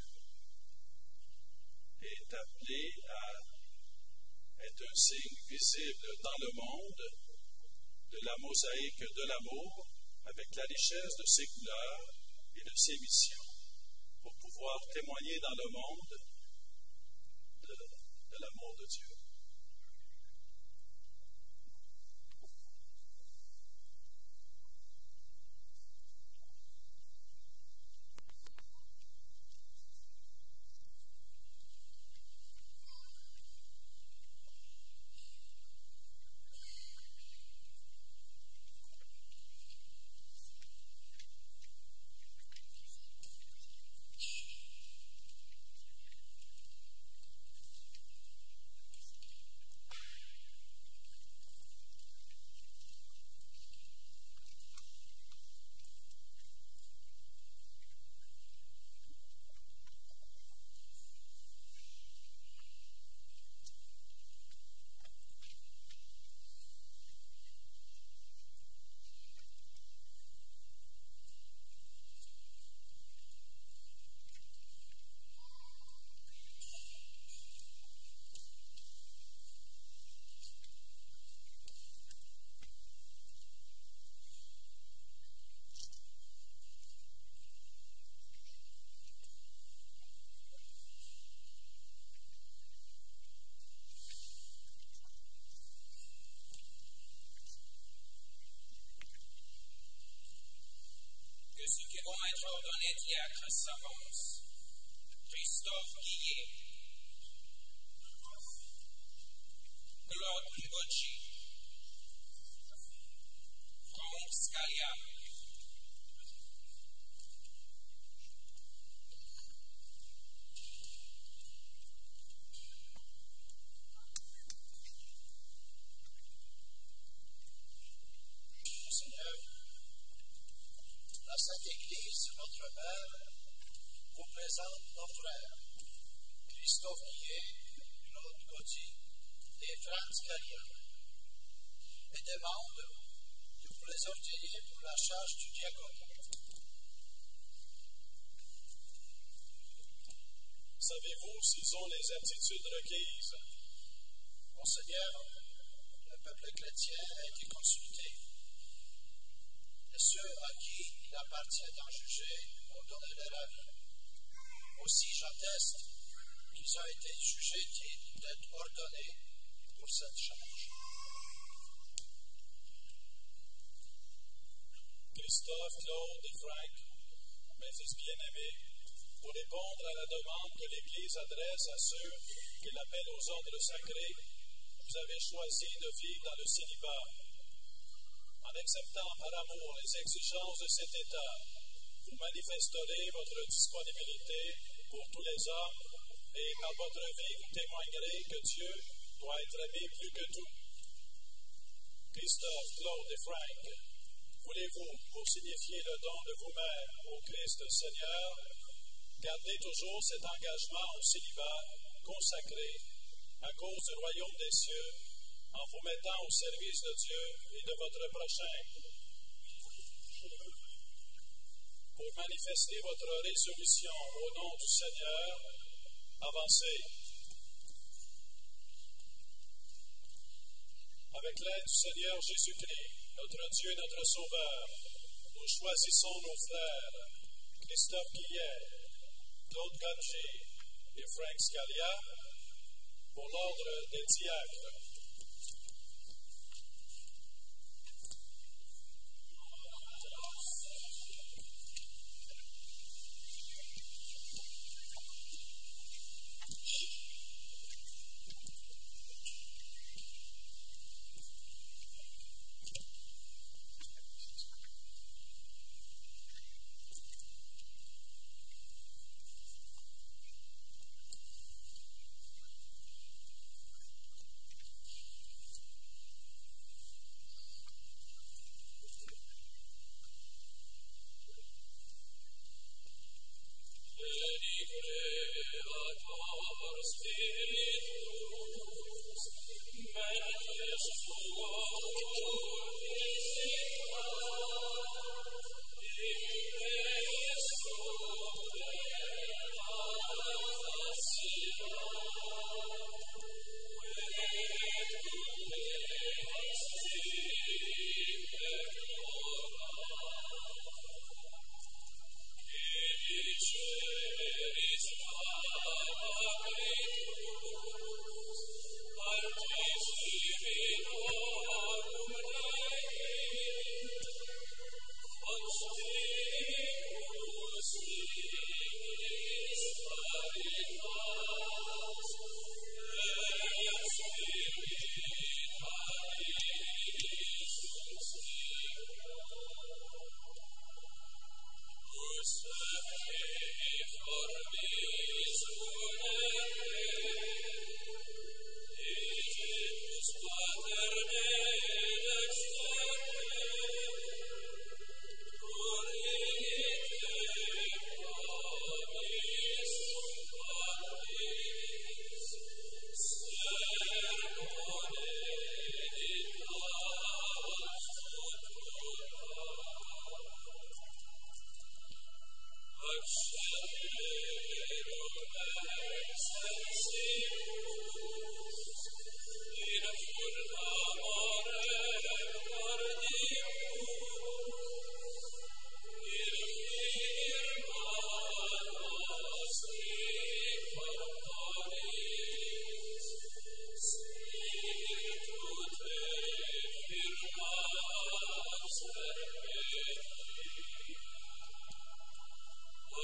est appelée à être un signe visible dans le monde de la mosaïque de l'amour, avec la richesse de ses couleurs et de ses missions, pour pouvoir témoigner dans le monde de, de l'amour de Dieu. ceux qui vont être ordonnés diacres s'avancent. Christophe Guillet, Claude Bocci, Franck Scalia, Seigneur, la Sainte Église, notre Mère, vous présente nos frères, Christophe Guillet, Claude Gauthier et Franck Scalia, et demande de vous les ordainer pour la charge du diaconat. Savez-vous s'ils ont les aptitudes requises? Monseigneur, le peuple chrétien a été consulté, et ceux à qui il appartient d'en juger ont donné leur avis. Aussi, j'atteste qu'ils ont été jugés dignes d'être ordonnés pour cette charge. Christophe, Claude et Franck, mes fils bien-aimés, pour répondre à la demande que l'Église adresse à ceux qui l'appellent aux ordres sacrés, vous avez choisi de vivre dans le célibat. En acceptant par amour les exigences de cet état, vous manifesterez votre disponibilité pour tous les hommes et par votre vie, vous témoignerez que Dieu doit être aimé plus que tout. Christophe, Claude et Franck, voulez-vous, pour signifier le don de vous-même au Christ Seigneur, garder toujours cet engagement au célibat consacré à cause du royaume des cieux, en vous mettant au service de Dieu et de votre prochain? Pour manifester votre résolution au nom du Seigneur, avancez. Avec l'aide du Seigneur Jésus-Christ, notre Dieu et notre Sauveur, nous choisissons nos frères, Christophe Guillet, Claude Gauthier et Franck Scalia, pour l'ordre des diacres.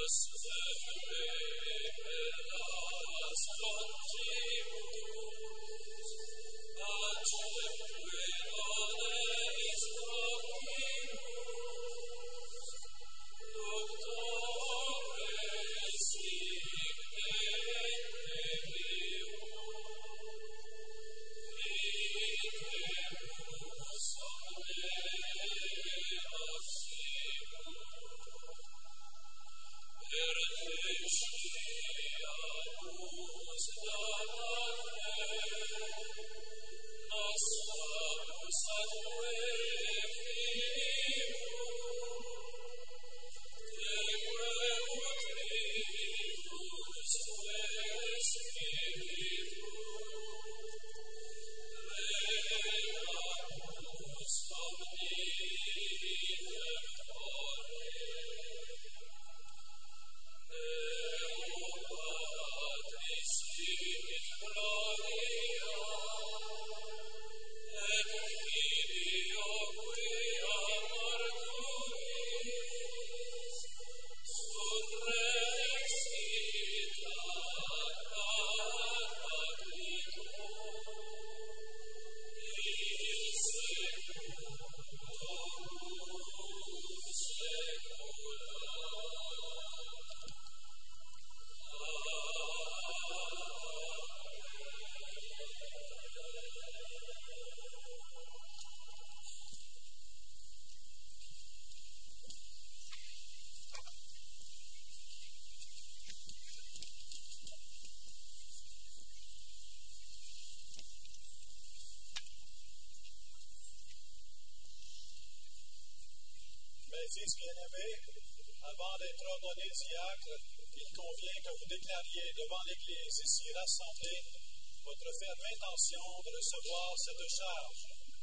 Mes fils bien-aimés, avant d'être ordonné diacre, il convient que vous déclariez devant l'Église ici rassemblée votre ferme intention de recevoir cette charge.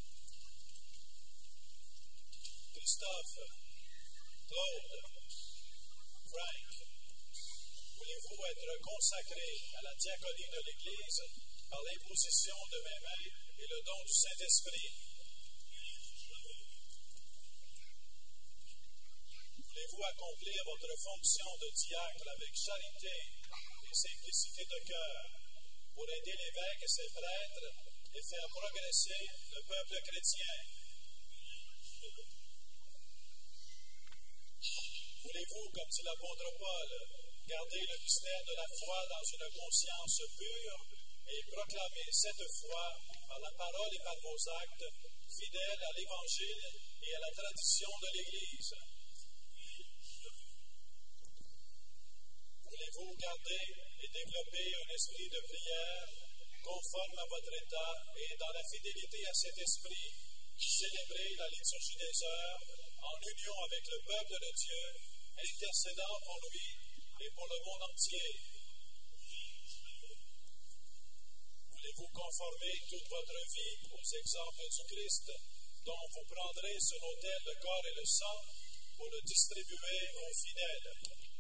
Christophe, Claude, Frank, voulez-vous être consacrés à la diaconie de l'Église par l'imposition de mes mains et le don du Saint-Esprit? Voulez-vous accomplir votre fonction de diacre avec charité et simplicité de cœur pour aider l'évêque et ses prêtres et faire progresser le peuple chrétien? Voulez-vous, comme dit l'apôtre Paul, garder le mystère de la foi dans une conscience pure et proclamer cette foi par la parole et par vos actes, fidèles à l'Évangile et à la tradition de l'Église? Voulez-vous garder et développer un esprit de prière conforme à votre état et dans la fidélité à cet esprit, célébrer la liturgie des heures en union avec le peuple de Dieu, intercédant pour lui et pour le monde entier? Voulez-vous conformer toute votre vie aux exemples du Christ, dont vous prendrez sur l'autel le corps et le sang pour le distribuer aux fidèles?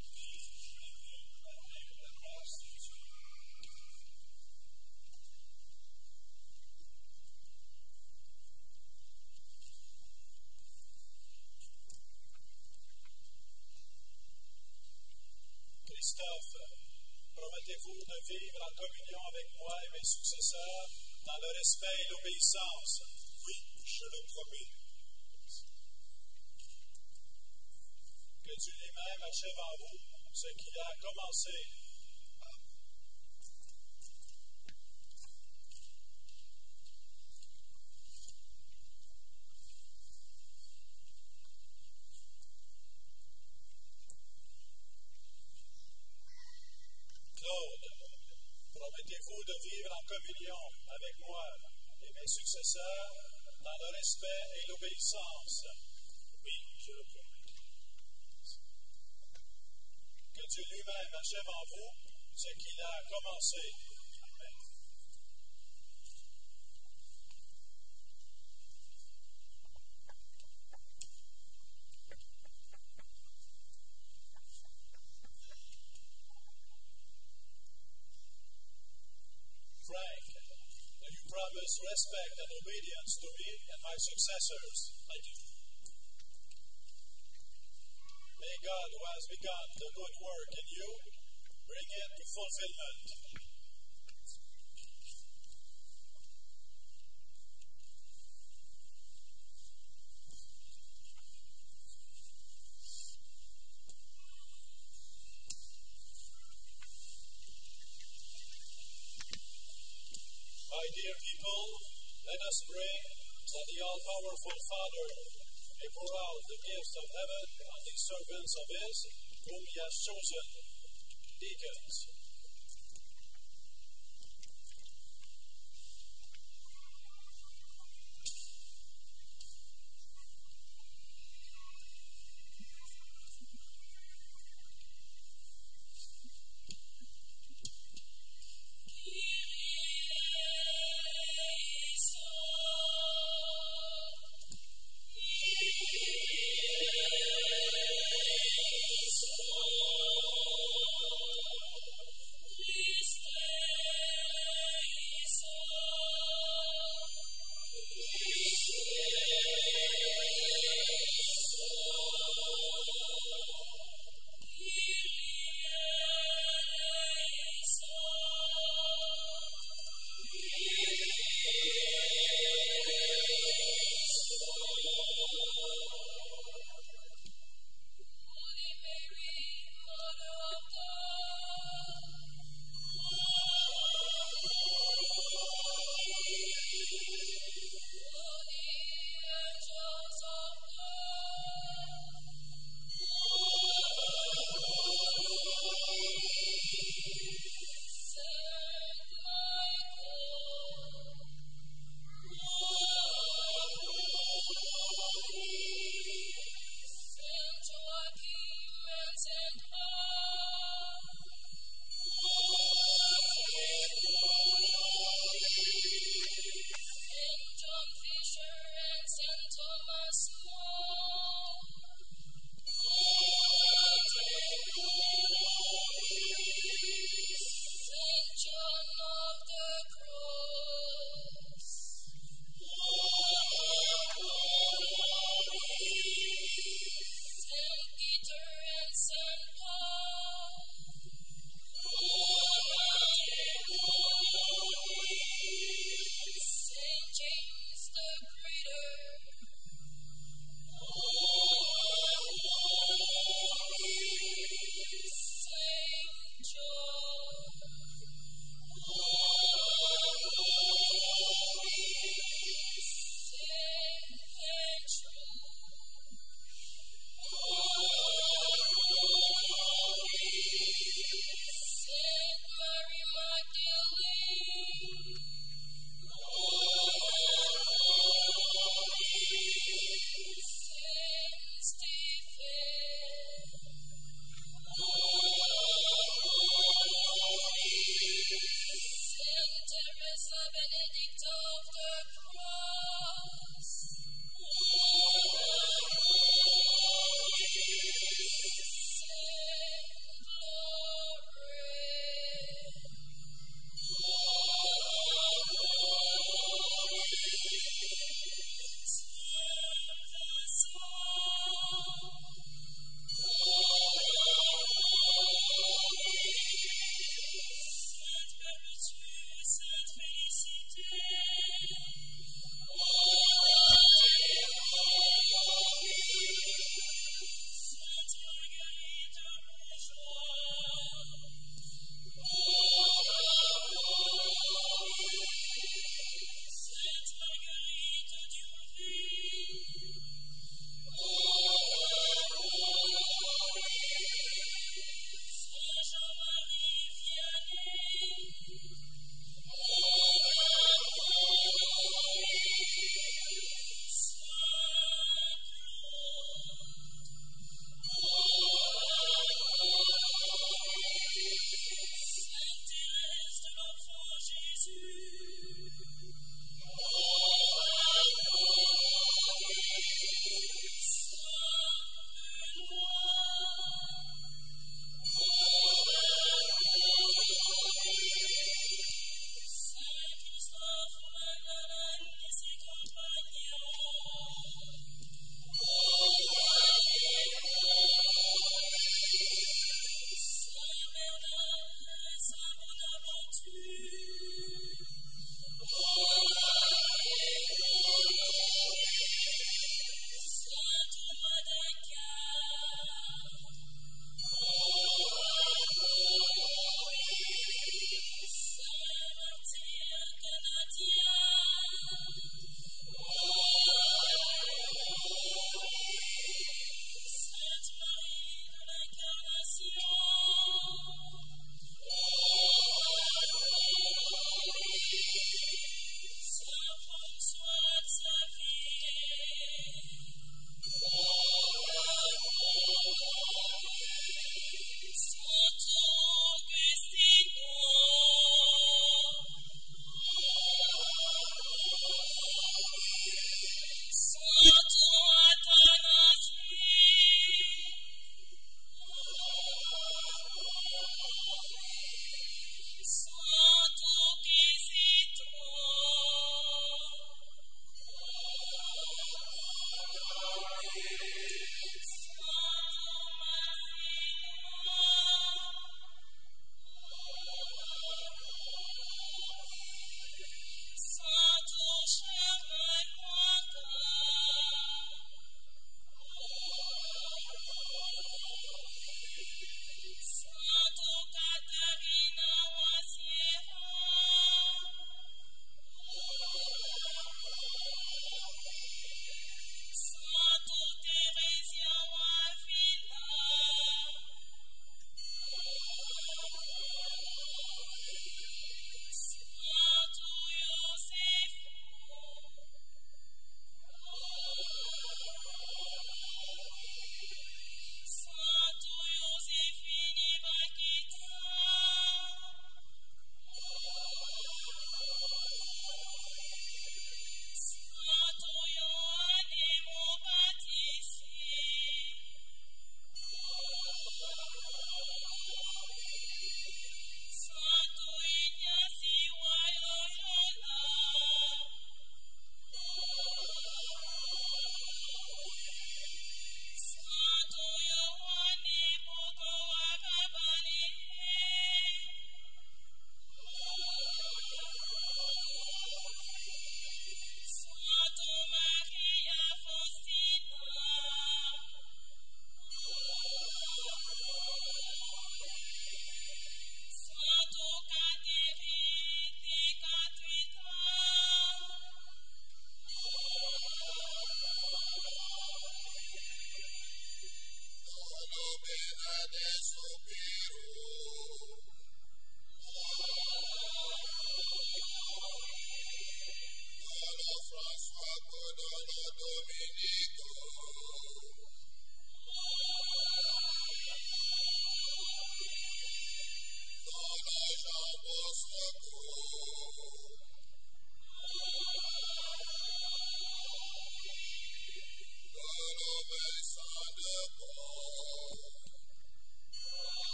Christophe, promettez-vous de vivre en communion avec moi et mes successeurs dans le respect et l'obéissance? Oui, je le promets. Que Dieu lui-même achève en vous ce qu'il a commencé. Claude, promettez-vous de vivre en communion avec moi et mes successeurs dans le respect et l'obéissance? Oui, je le promets. Que Dieu lui-même achève en vous ce qu'il a commencé. Amen. Frank, do you promise respect and obedience to me and my successors? I do. May God, who has begun the good work in you, bring it to fulfillment. My dear people, let us pray that the all-powerful Father may pour out the gifts of heaven on these servants of His, whom He has chosen, deacons. Saint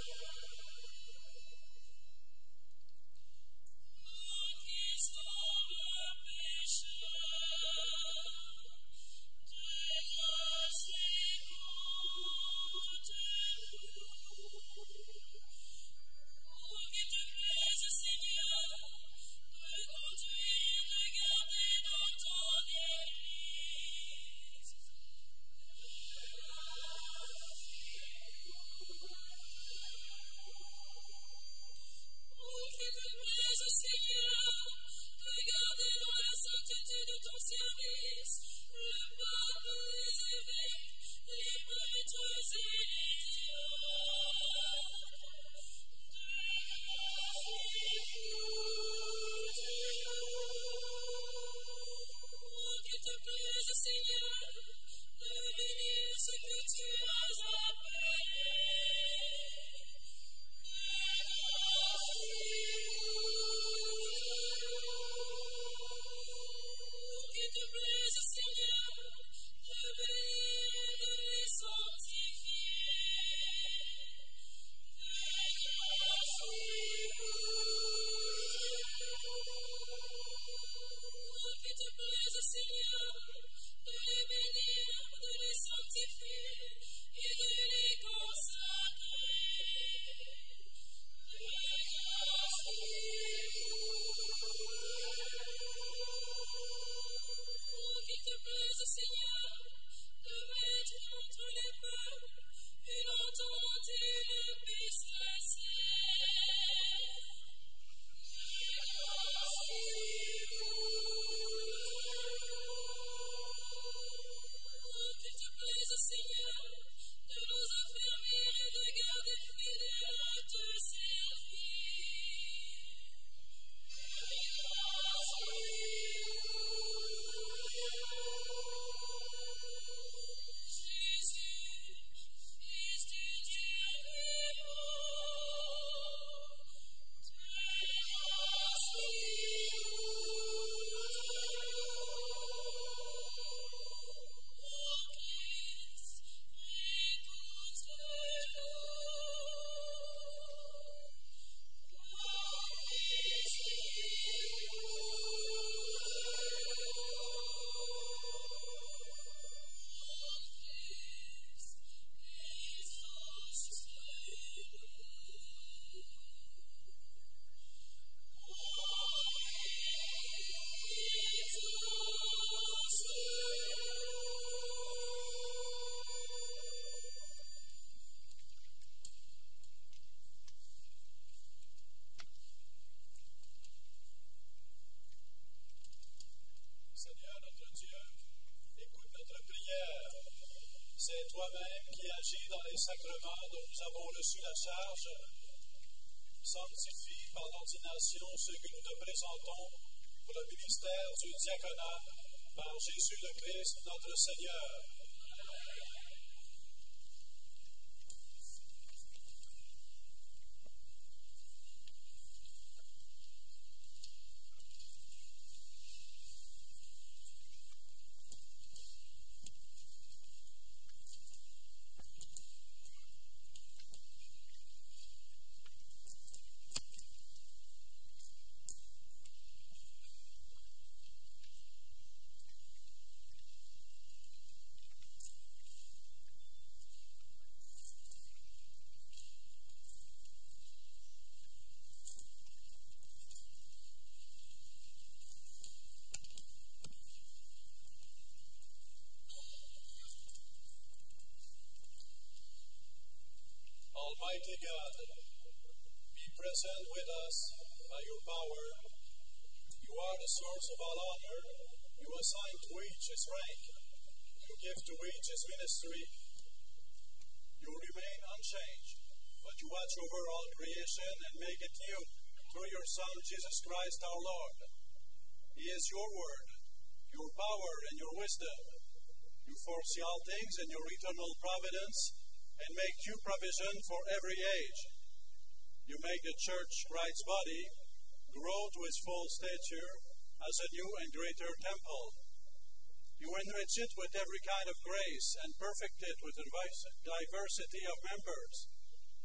C'est toi-même qui agis dans les sacrements dont nous avons reçu la charge. Sanctifie par l'ordination ceux que nous te présentons pour le ministère du diaconat par Jésus le Christ, notre Seigneur. Almighty God, be present with us by your power. You are the source of all honor. You assign to each his rank. You give to each his ministry. You remain unchanged, but you watch over all creation and make it new through your Son, Jesus Christ our Lord. He is your word, your power, and your wisdom. You foresee all things in your eternal providence and make due provision for every age. You make the church, Christ's body, grow to its full stature as a new and greater temple. You enrich it with every kind of grace and perfect it with a diversity of members.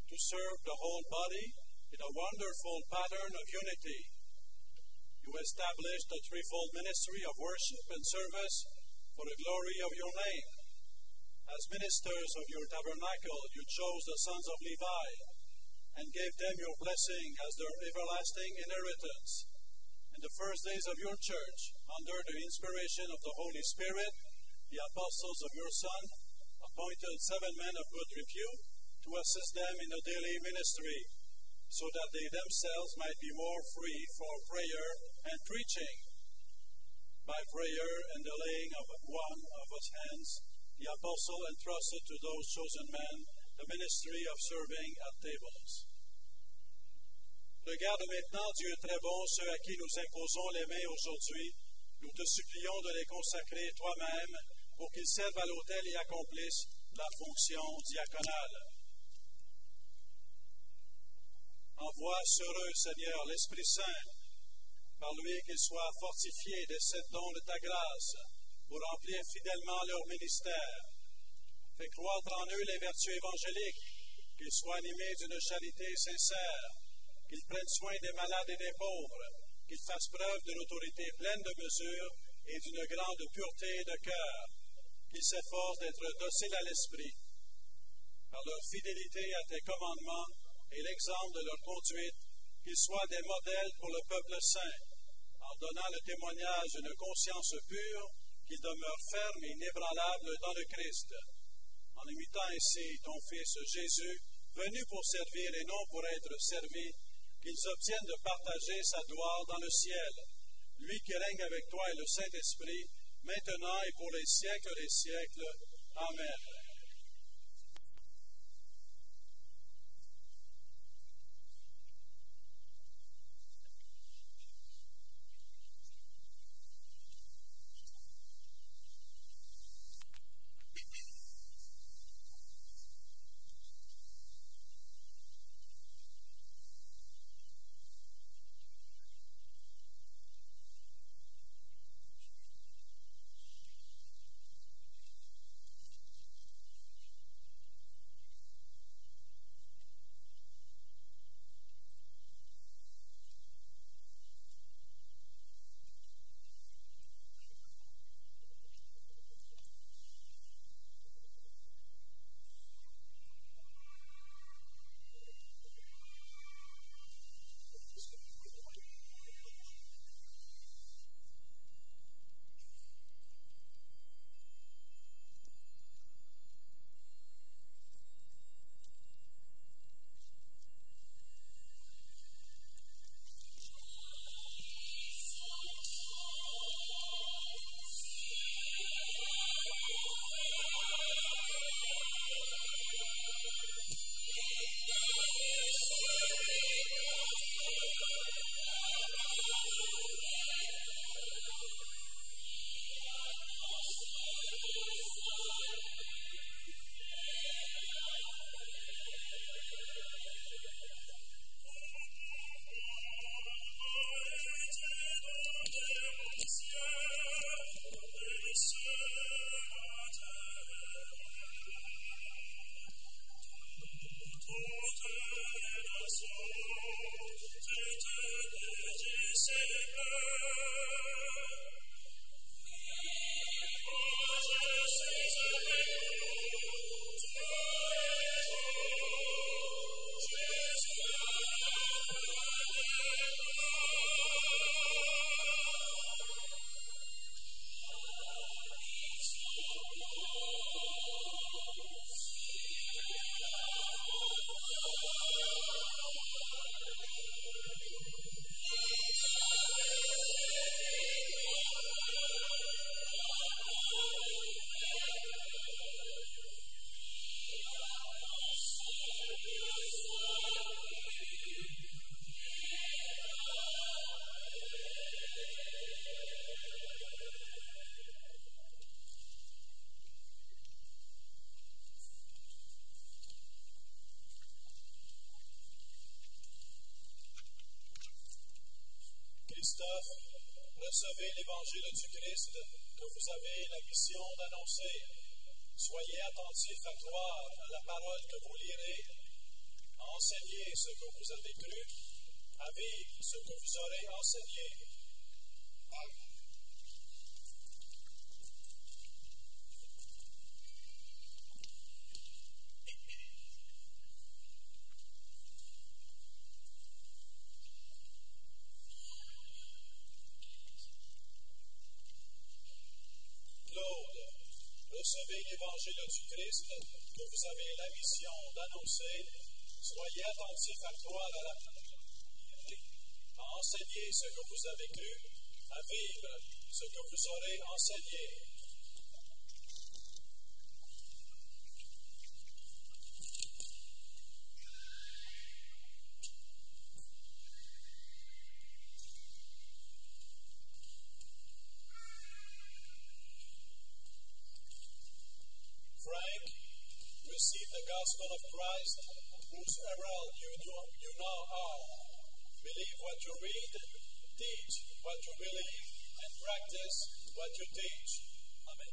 to serve the whole body in a wonderful pattern of unity. You established a threefold ministry of worship and service for the glory of your name. As ministers of your tabernacle, you chose the sons of Levi and gave them your blessing as their everlasting inheritance. In the first days of your church, under the inspiration of the Holy Spirit, the apostles of your Son appointed seven men of good repute to assist them in the daily ministry, so that they themselves might be more free for prayer and preaching. By prayer and the laying of one of his hands, the apostle entrusted to those chosen men the ministry of serving at tables. Regarde maintenant, Dieu est très bon, ceux à qui nous imposons les mains aujourd'hui. Nous te supplions de les consacrer toi-même pour qu'ils servent à l'autel et accomplissent la fonction diaconale. Envoie sur eux, Seigneur, l'Esprit Saint, par lui qu'ils soient fortifiés des sept dons de ta grâce pour remplir fidèlement leur ministère. Fais croître en eux les vertus évangéliques, qu'ils soient animés d'une charité sincère, qu'ils prennent soin des malades et des pauvres, qu'ils fassent preuve d'une autorité pleine de mesure et d'une grande pureté de cœur, qu'ils s'efforcent d'être dociles à l'esprit. Par leur fidélité à tes commandements et l'exemple de leur conduite, qu'ils soient des modèles pour le peuple saint, en donnant le témoignage d'une conscience pure, qu'ils demeurent fermes et inébranlables dans le Christ. En imitant ainsi ton Fils Jésus, venu pour servir et non pour être servi, qu'ils obtiennent de partager sa gloire dans le ciel, lui qui règne avec toi et le Saint-Esprit, maintenant et pour les siècles des siècles. Amen. Christophe, recevez l'évangile du Christ que vous avez la mission d'annoncer. Soyez attentifs à croire à la parole que vous lirez. enseigner ce que vous avez cru, à vivre ce que vous aurez enseigné. Amen. Claude, recevez l'évangile du Christ que vous avez la mission d'annoncer. Soyez attentifs à croire à la vérité, à enseigner ce que vous avez cru, à vivre ce que vous aurez enseigné. Frank, receive the gospel of Christ, whose herald you, know, you now are. Believe what you read, teach what you believe, and practice what you teach. Amen.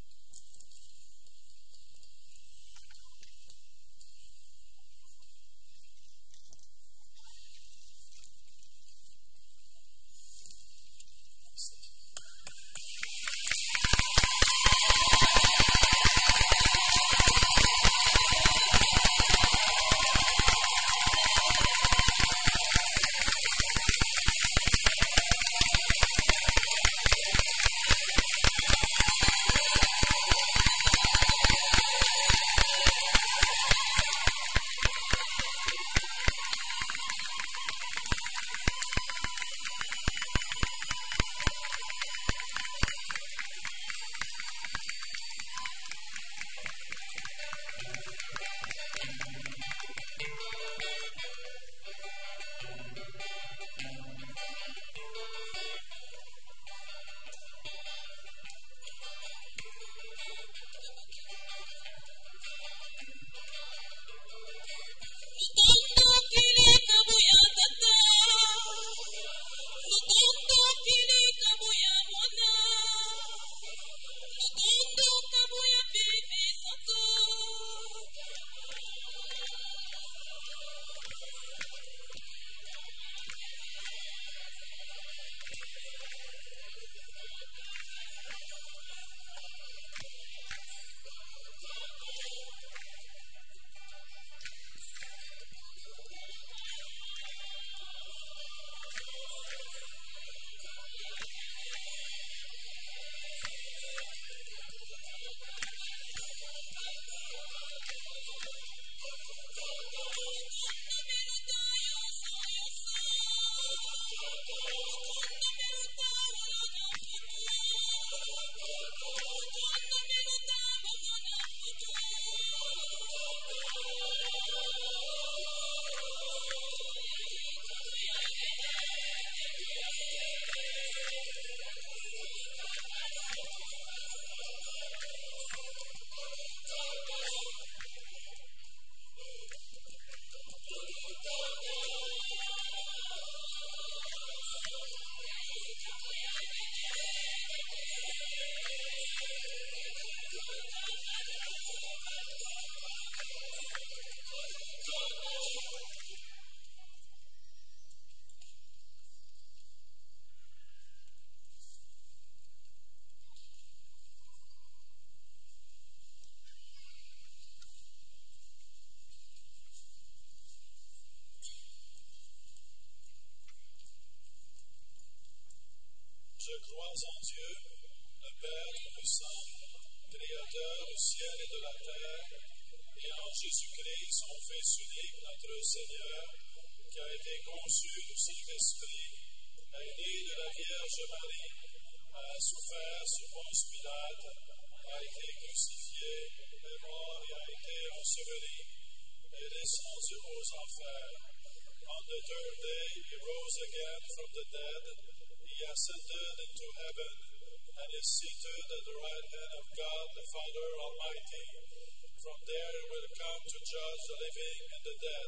Je crois en Dieu, le Père Tout-Puissant, Créateur du ciel et de la terre, et en Jésus-Christ, son Fils unique, notre Seigneur, qui a été conçu du Saint-Esprit, est né de la Vierge Marie, a souffert sous Ponce Pilate, a été crucifié, est mort et a été enseveli, est descendu aux enfers. On the third day he rose again from the dead. He ascended into heaven and is seated at the right hand of God the Father Almighty. From there he will come to judge the living and the dead.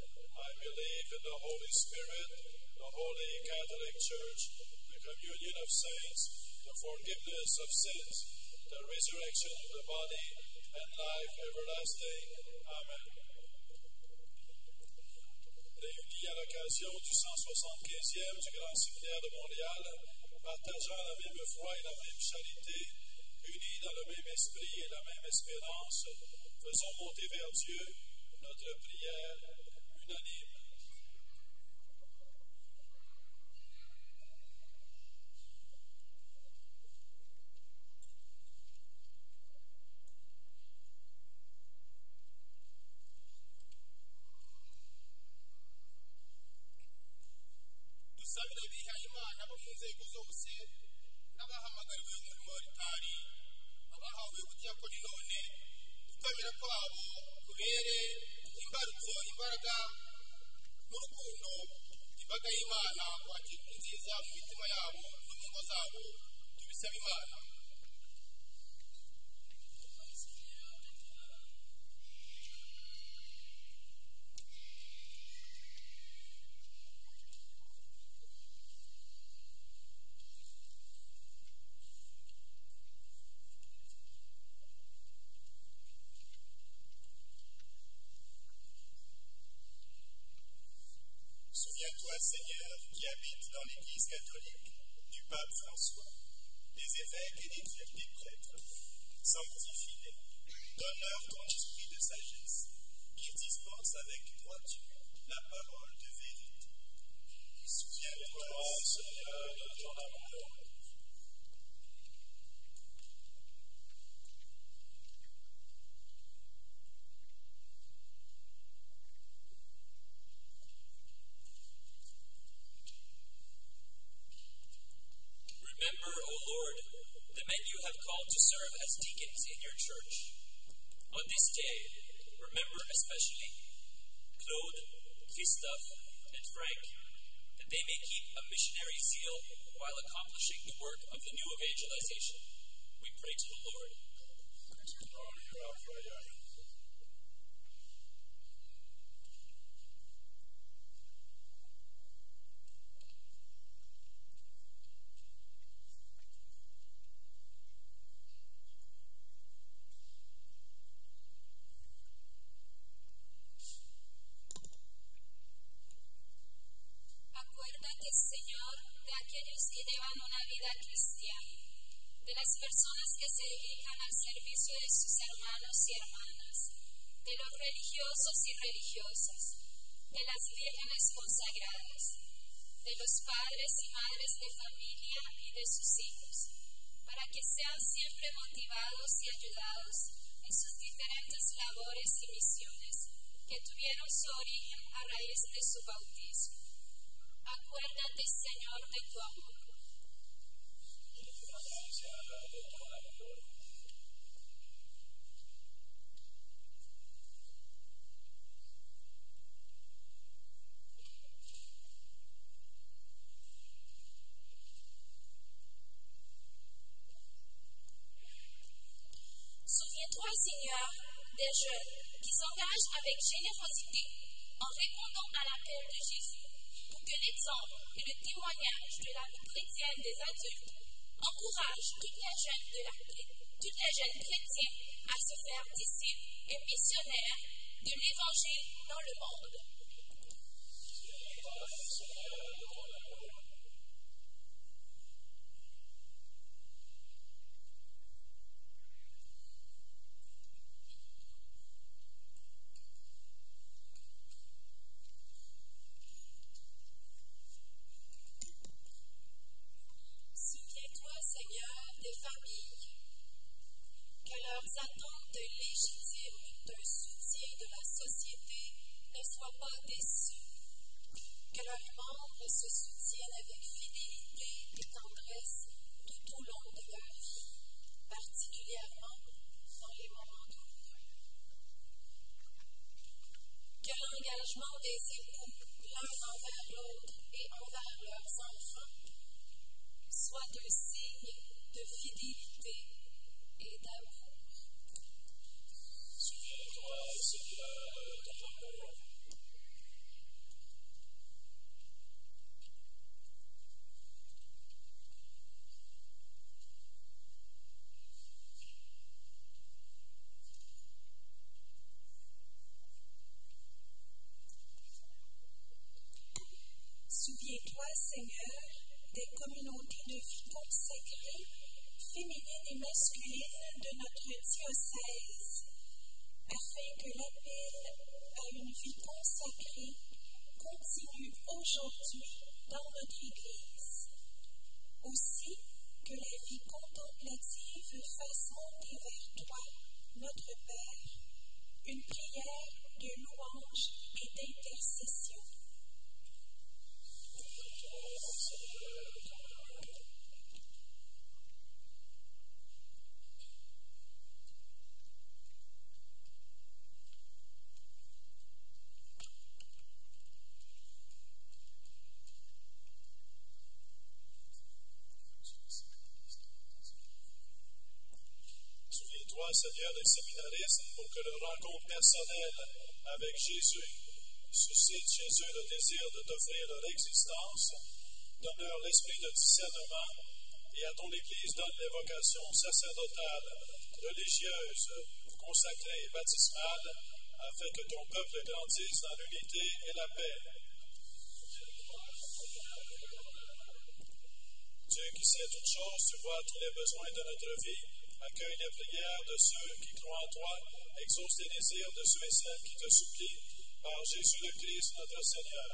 I believe in the Holy Spirit, the Holy Catholic Church, the communion of saints, the forgiveness of sins, the resurrection of the body, and life everlasting. Amen. réunis à l'occasion du cent soixante-quinzième du Grand Séminaire de Montréal, partageant la même foi et la même charité, unis dans le même esprit et la même espérance, faisons monter vers Dieu notre prière unanime. dusabire abihaye imana bo mu nzego zose n'abahamagariwe umurimo w'itari abahawe ubudiyakoni none gukomera kwabo kubere imbarutso imbaraga n'urukundo imbaga y'imana kwakira inkuru nziza mu mitima yabo no mu ngo zabo tubisaba imana. Souviens-toi, Seigneur, qui habite dans l'Église catholique, du pape François, des évêques et des, des prêtres. Sanctifie-les, donne-leur ton esprit de sagesse, qu'ils dispensent avec droiture la parole de vérité. Souviens-toi, Seigneur, de ton amour. Remember, O Lord, the men you have called to serve as deacons in your church. On this day, remember especially Claude, Christophe, and Frank, that they may keep a missionary zeal while accomplishing the work of the new evangelization. We pray to the Lord. Lord, hear our prayer. Acuérdate, Señor, de aquellos que llevan una vida cristiana, de las personas que se dedican al servicio de sus hermanos y hermanas, de los religiosos y religiosas, de las vírgenes consagradas, de los padres y madres de familia y de sus hijos, para que sean siempre motivados y ayudados en sus diferentes labores y misiones que tuvieron su origen a raíz de su bautismo. Acuérdate, Señor, de tu amor. Souviens-toi, Seigneur, des jeunes qui s'engagent avec générosité en répondant à l'appel de Jésus, pour que l'exemple et le témoignage de la vie chrétienne des adultes encouragent toutes les jeunes, de la, toutes les jeunes chrétiens à se faire disciples et missionnaires de l'Évangile dans le monde. Souviens-toi, Seigneur, des familles, que leurs attentes légitimes d'un soutien de la société ne soient pas déçues, que leurs membres se soutiennent avec fidélité et tendresse tout au long de leur vie, particulièrement dans les moments douloureux. Que l'engagement des époux l'un envers l'autre et envers leurs enfants soit un signe de fidélité et d'amour. Souviens-toi, Seigneur, de ton amour. Souviens-toi, Seigneur, des communautés de vie consacrées, féminines et masculines de notre diocèse, afin que l'appel à une vie consacrée continue aujourd'hui dans notre Église. Aussi, que la vie contemplative fasse monter vers toi, notre Père, une prière de louange et d'intercession. Souviens-toi, Seigneur, des séminaristes, pour que leur rencontre personnelle avec Jésus suscite chez eux le désir de t'offrir leur existence. Donne-leur l'esprit de discernement et à ton Église donne les vocations sacerdotales, religieuses, consacrées et baptismales, afin que ton peuple grandisse dans l'unité et la paix. Dieu qui sait toutes choses, tu vois tous les besoins de notre vie. Accueille les prières de ceux qui croient en toi, exauce les désirs de ceux et celles qui te supplient, par Jésus le Christ, notre Seigneur.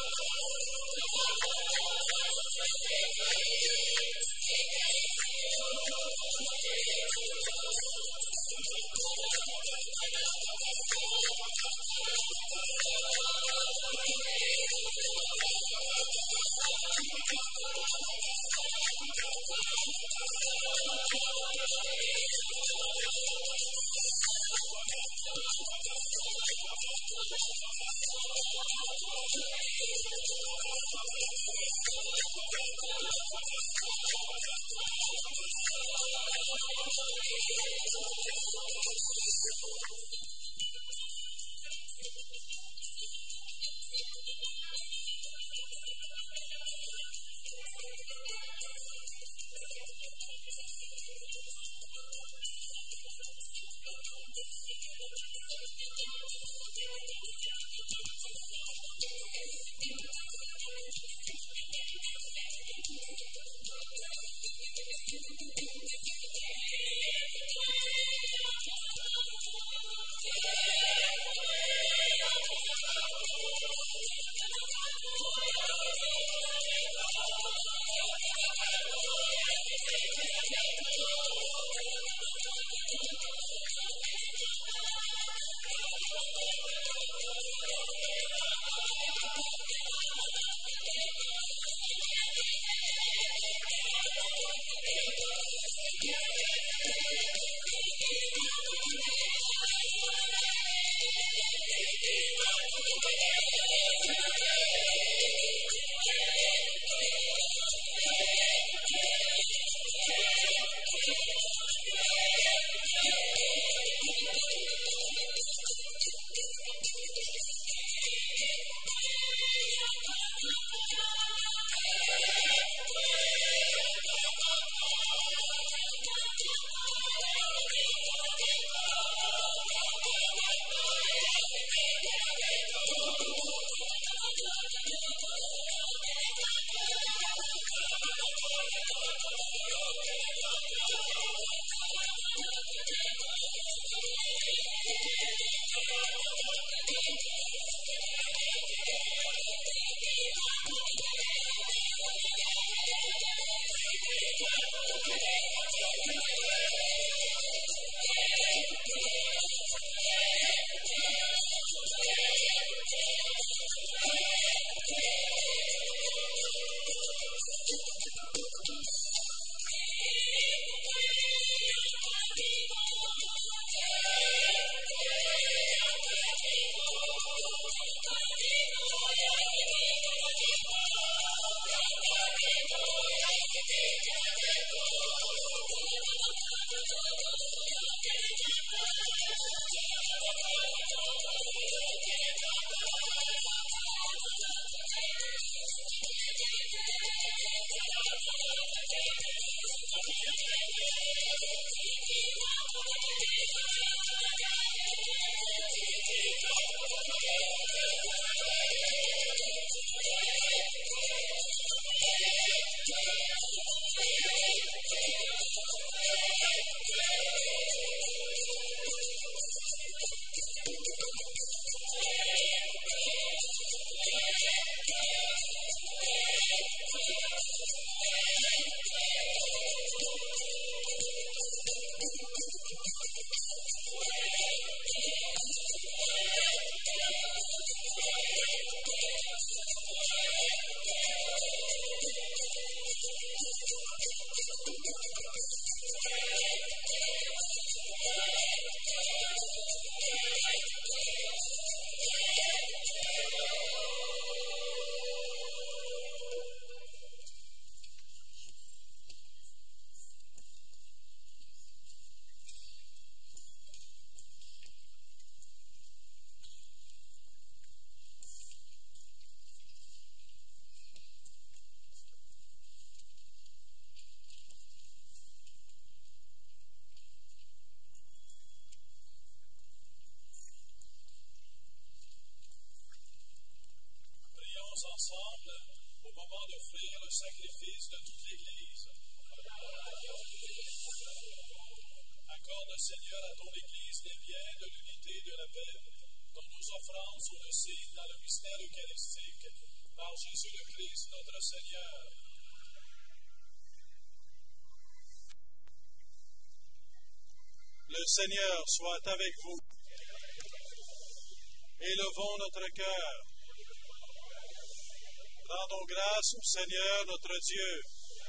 Thank you. Ensemble au moment d'offrir le sacrifice de toute l'Église. Accorde, Seigneur, à ton Église les biens de l'unité et de la paix, dont nos offrandes sont le signe dans le mystère eucharistique, par Jésus le Christ, notre Seigneur. Le le Seigneur soit avec vous. Élevons notre cœur. Rendons grâce au Seigneur notre Dieu.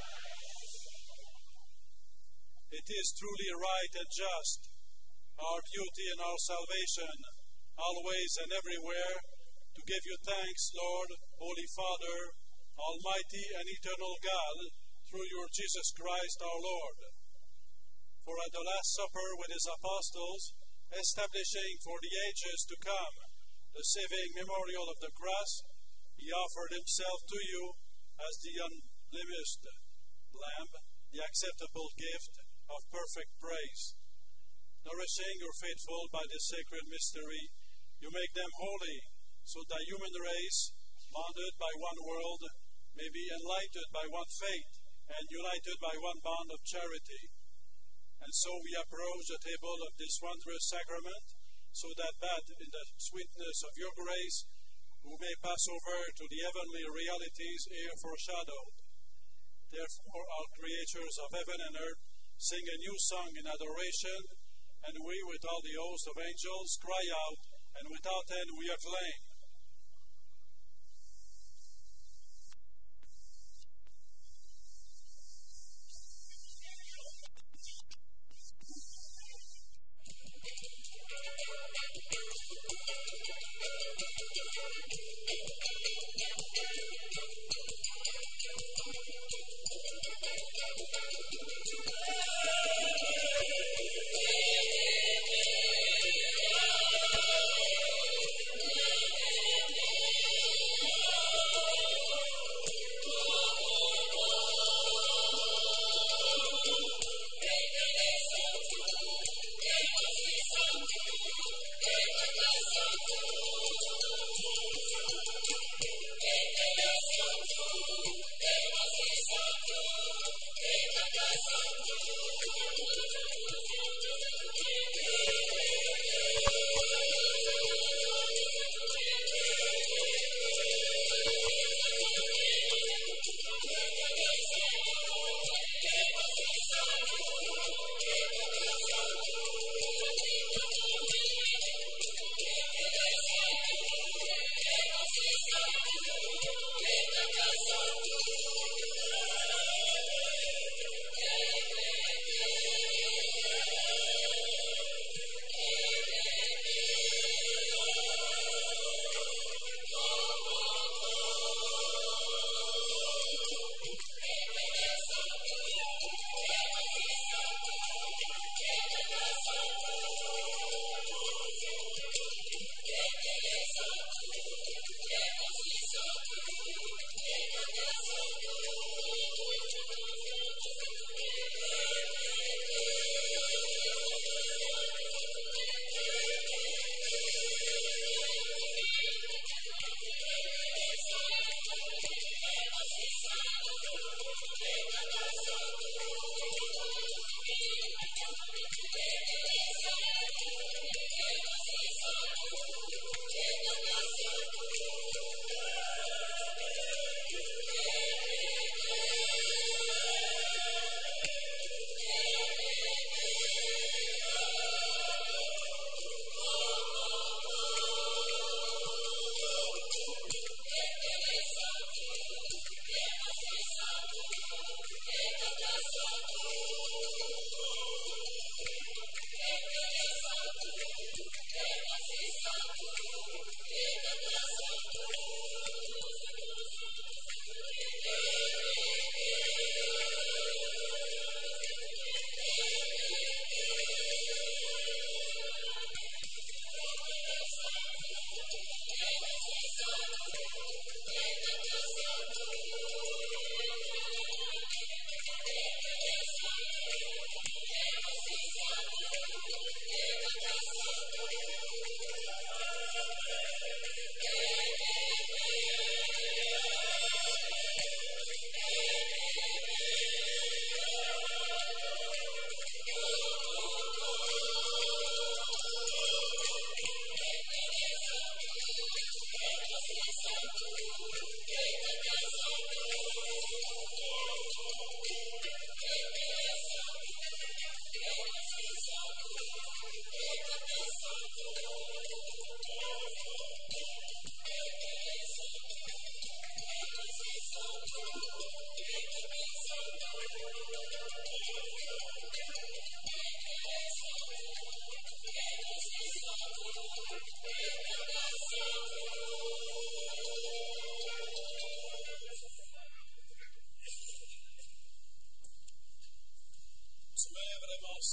It is truly right and just, our beauty and our salvation, always and everywhere, to give you thanks, Lord, Holy Father, Almighty and eternal God, through your Jesus Christ our Lord. For at the Last Supper with his apostles, establishing for the ages to come the saving memorial of the cross, he offered himself to you as the unblemished Lamb, the acceptable gift of perfect praise. Nourishing your faithful by this sacred mystery, you make them holy, so that the human race, bonded by one world, may be enlightened by one faith and united by one bond of charity. And so we approach the table of this wondrous sacrament, so that that in the sweetness of your grace, we may pass over to the heavenly realities here foreshadowed. Therefore, all creatures of heaven and earth sing a new song in adoration, and we, with all the host of angels, cry out, and without end we acclaim.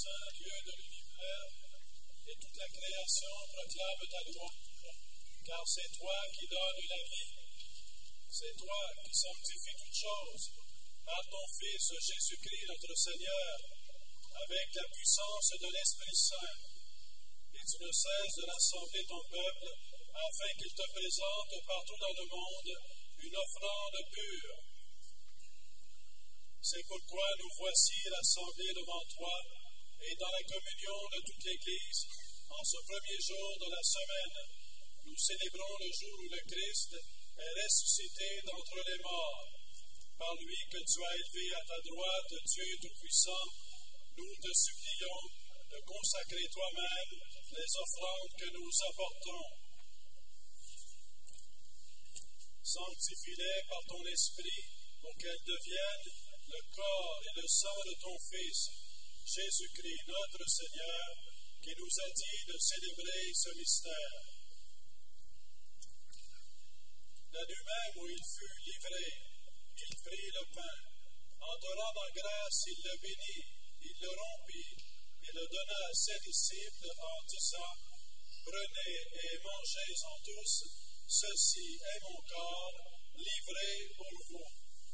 saint lieu de l'univers, et toute la création proclame ta louange, car c'est toi qui donnes la vie. C'est toi qui sanctifies toutes choses par ton Fils Jésus-Christ notre Seigneur, avec la puissance de l'Esprit Saint. Et tu ne cesses de rassembler ton peuple afin qu'il te présente partout dans le monde une offrande pure. C'est pourquoi nous voici rassemblés devant toi et dans la communion de toute l'Église, en ce premier jour de la semaine, nous célébrons le jour où le Christ est ressuscité d'entre les morts. Par lui que tu as élevé à ta droite, Dieu Tout-Puissant, nous te supplions de consacrer toi-même les offrandes que nous apportons. Sanctifie-les par ton Esprit pour qu'elles deviennent le corps et le sang de ton Fils, Jésus-Christ notre Seigneur, qui nous a dit de célébrer ce mystère. La nuit même où il fut livré, il prit le pain. En te rendant grâce, il le bénit, il le rompit et le donna à ses disciples en disant, « Prenez et mangez-en tous, ceci est mon corps, livré pour vous. »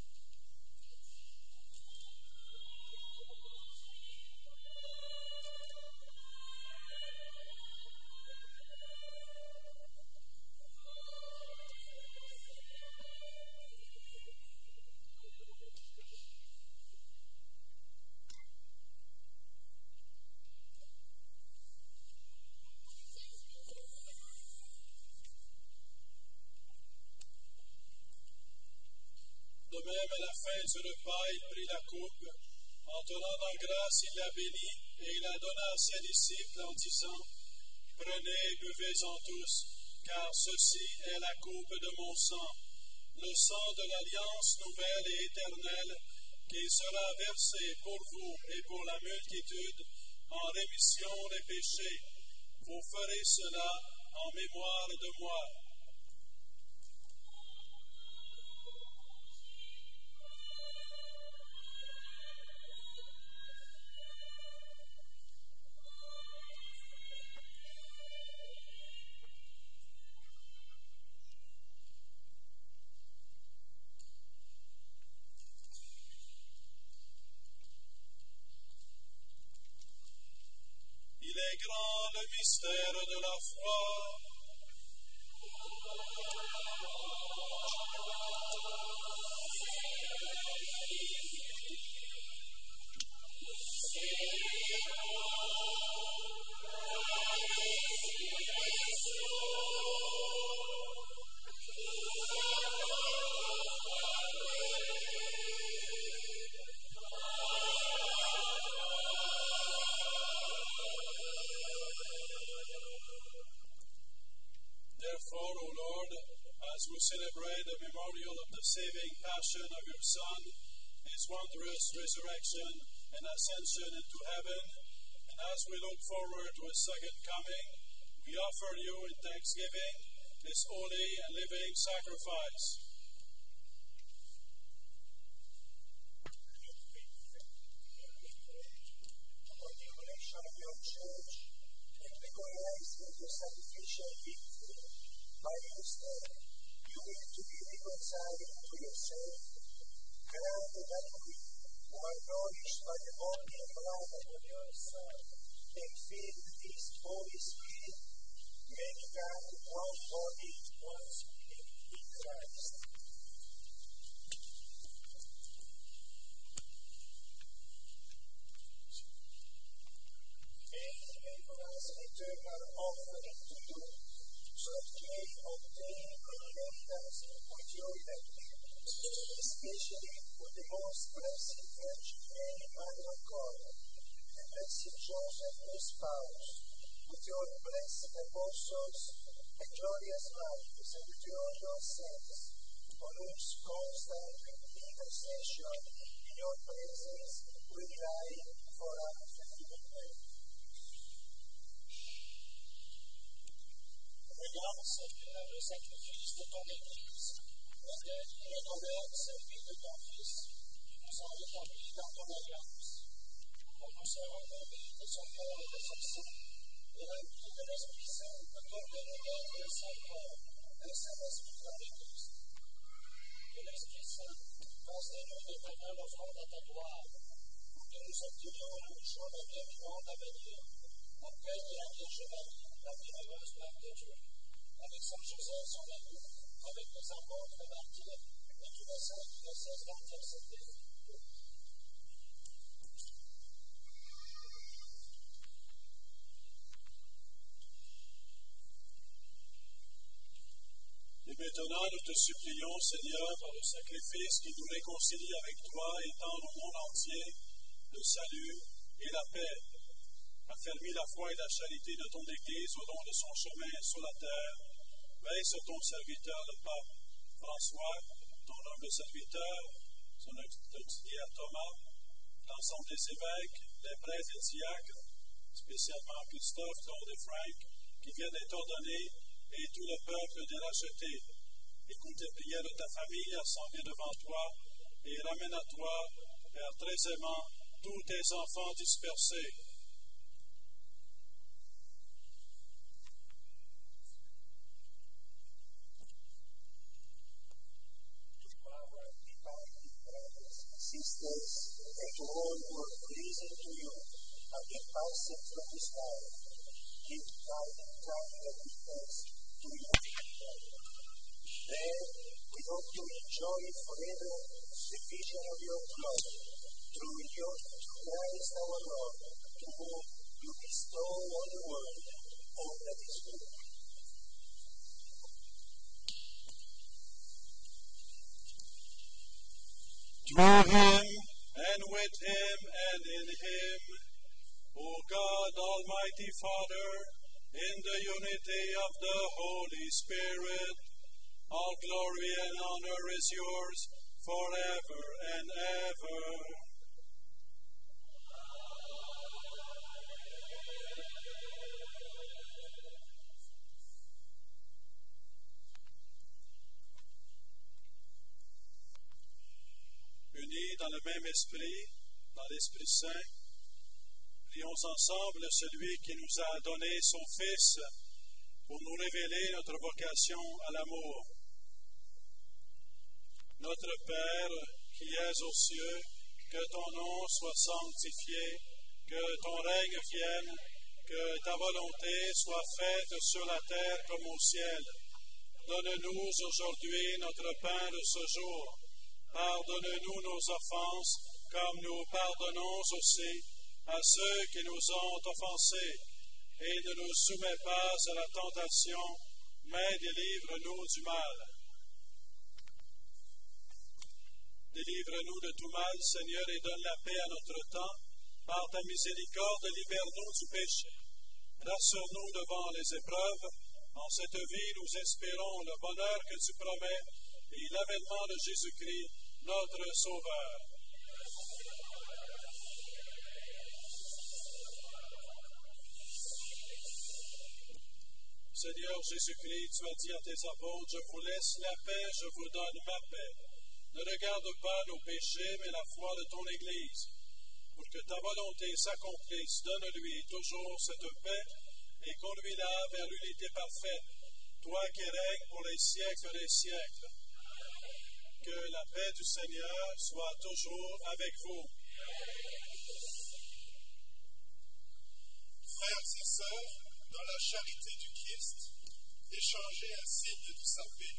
De même, à la fin du repas, il prit la coupe. En te rendant grâce, il la bénit et il la donna à ses disciples en disant, « Prenez et buvez-en tous, car ceci est la coupe de mon sang, le sang de l'alliance nouvelle et éternelle, qui sera versé pour vous et pour la multitude en rémission des péchés. Vous ferez cela en mémoire de moi. » Il est grand le mystère de la foi. Therefore, O Lord, as we celebrate the memorial of the saving passion of your Son, his wondrous resurrection and ascension into heaven, and as we look forward to his second coming, we offer you in thanksgiving this holy and living sacrifice. Of your church, and recognize in your sacrificial victory. By his name, you will to be reconciled to yourself, grant that we, who are nourished by the body and blood of your Son, and filled with his Holy Spirit, may become one body, one spirit in Christ. May he make us an eternal offering to you, so that you may obtain inheritance with your election, especially for the most blessed Virgin Mary, Mother of God, and blessed Joseph, her spouse, with your blessed apostles and glorious martyrs, and with your your saints, on whose constant intercession in your presence we rely for us and amen. Regarde, Seigneur, le sacrifice de ton Église, la dette et l'honneur servi de ton Fils, qui nous ont rétablis dans ton alliance. pour nous serons nommés de son corps et de son sang, et remplis de l'Esprit Saint, accorde-nous d'être un seul corps, un seul esprit dans l'Église. Que l'Esprit Saint fasse de nous de bonheur offrande à ta gloire, pour que nous obtenions le jour de bien du monde à venir, auprès de la Vierge Marie, la bienheureuse Mère de Dieu, avec Saint Joseph, son époux, avec les apôtres, les martyrs, et tous les saints qui ne cessent d'intercéder. Et maintenant, nous te supplions, Seigneur, par le sacrifice qui nous réconcilie avec toi, étendre au monde entier le salut et la paix. Affermis la foi et la charité de ton Église au long de son chemin sur la terre. Veille sur ton serviteur, le pape François, ton humble serviteur, son auxiliaire Thomas, l'ensemble des évêques, les prêtres et diacres, spécialement Christophe, Claude et Frank, qui viennent d'être ordonnés, et tout le peuple des rachetés. Écoute les prières de ta famille assemblée devant toi, et ramène à toi, Père très aimant, tous tes enfants dispersés. Sisters, and to all who are pleasing to you, and get passing from this life, give life and time and defense to your people. Then we hope to enjoy forever the vision of your glory, through your Christ our Lord, to whom you bestow on the world all that is good. Through him, and with him, and in him, O God, Almighty Father, in the unity of the Holy Spirit, all glory and honor is yours forever and ever. Unis dans le même esprit, dans l'Esprit Saint, prions ensemble celui qui nous a donné son Fils pour nous révéler notre vocation à l'amour. Notre Père, qui es aux cieux, que ton nom soit sanctifié, que ton règne vienne, que ta volonté soit faite sur la terre comme au ciel. Donne-nous aujourd'hui notre pain de ce jour. Pardonne-nous nos offenses, comme nous pardonnons aussi à ceux qui nous ont offensés. Et ne nous soumets pas à la tentation, mais délivre-nous du mal. Délivre-nous de tout mal, Seigneur, et donne la paix à notre temps. Par ta miséricorde, libère-nous du péché. Rassure-nous devant les épreuves. En cette vie, nous espérons le bonheur que tu promets et l'avènement de Jésus-Christ, notre Sauveur. Seigneur Jésus-Christ, tu as dit à tes apôtres, je vous laisse la paix, je vous donne ma paix. Ne regarde pas nos péchés, mais la foi de ton Église. Pour que ta volonté s'accomplisse, donne-lui toujours cette paix et conduis-la vers l'unité parfaite, toi qui règnes pour les siècles des siècles. Que la paix du Seigneur soit toujours avec vous. Frères et sœurs, dans la charité du Christ, échangez un signe de sa paix.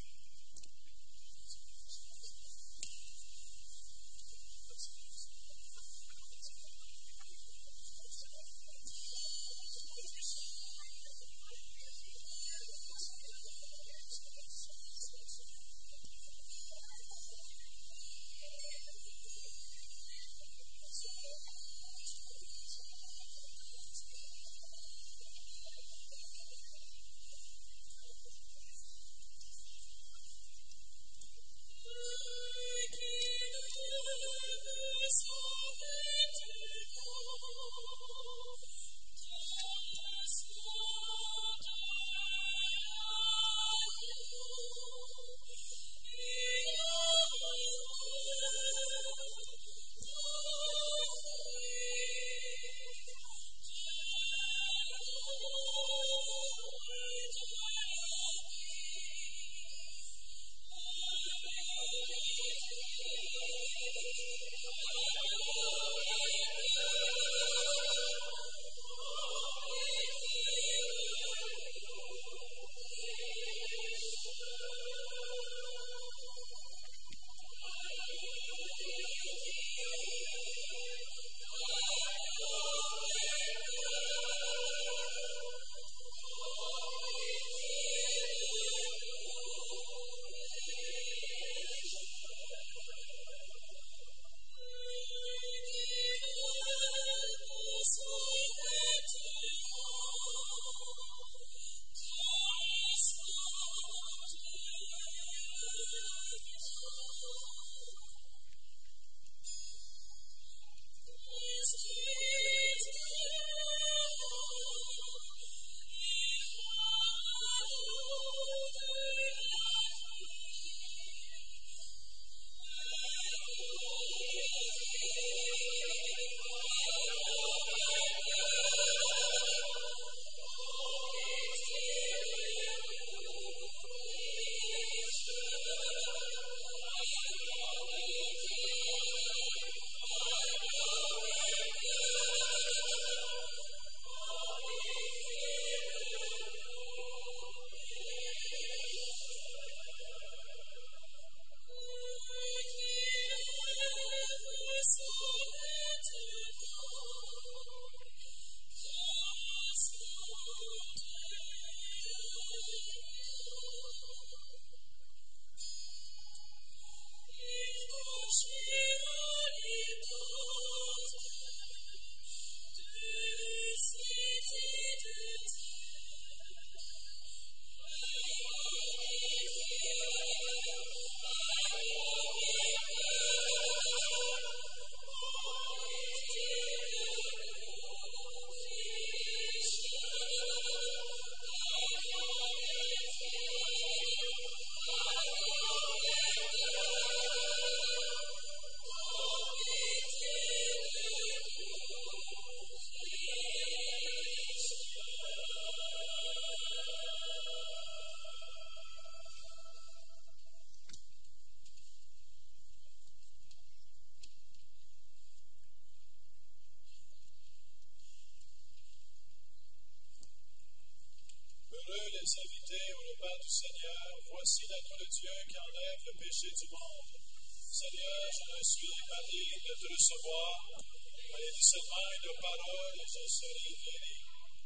les invités au repas du Seigneur. Voici l'agneau de Dieu qui enlève le péché du monde. Seigneur, je ne suis pas digne de te recevoir, mais dis seulement une parole et je serai guéri.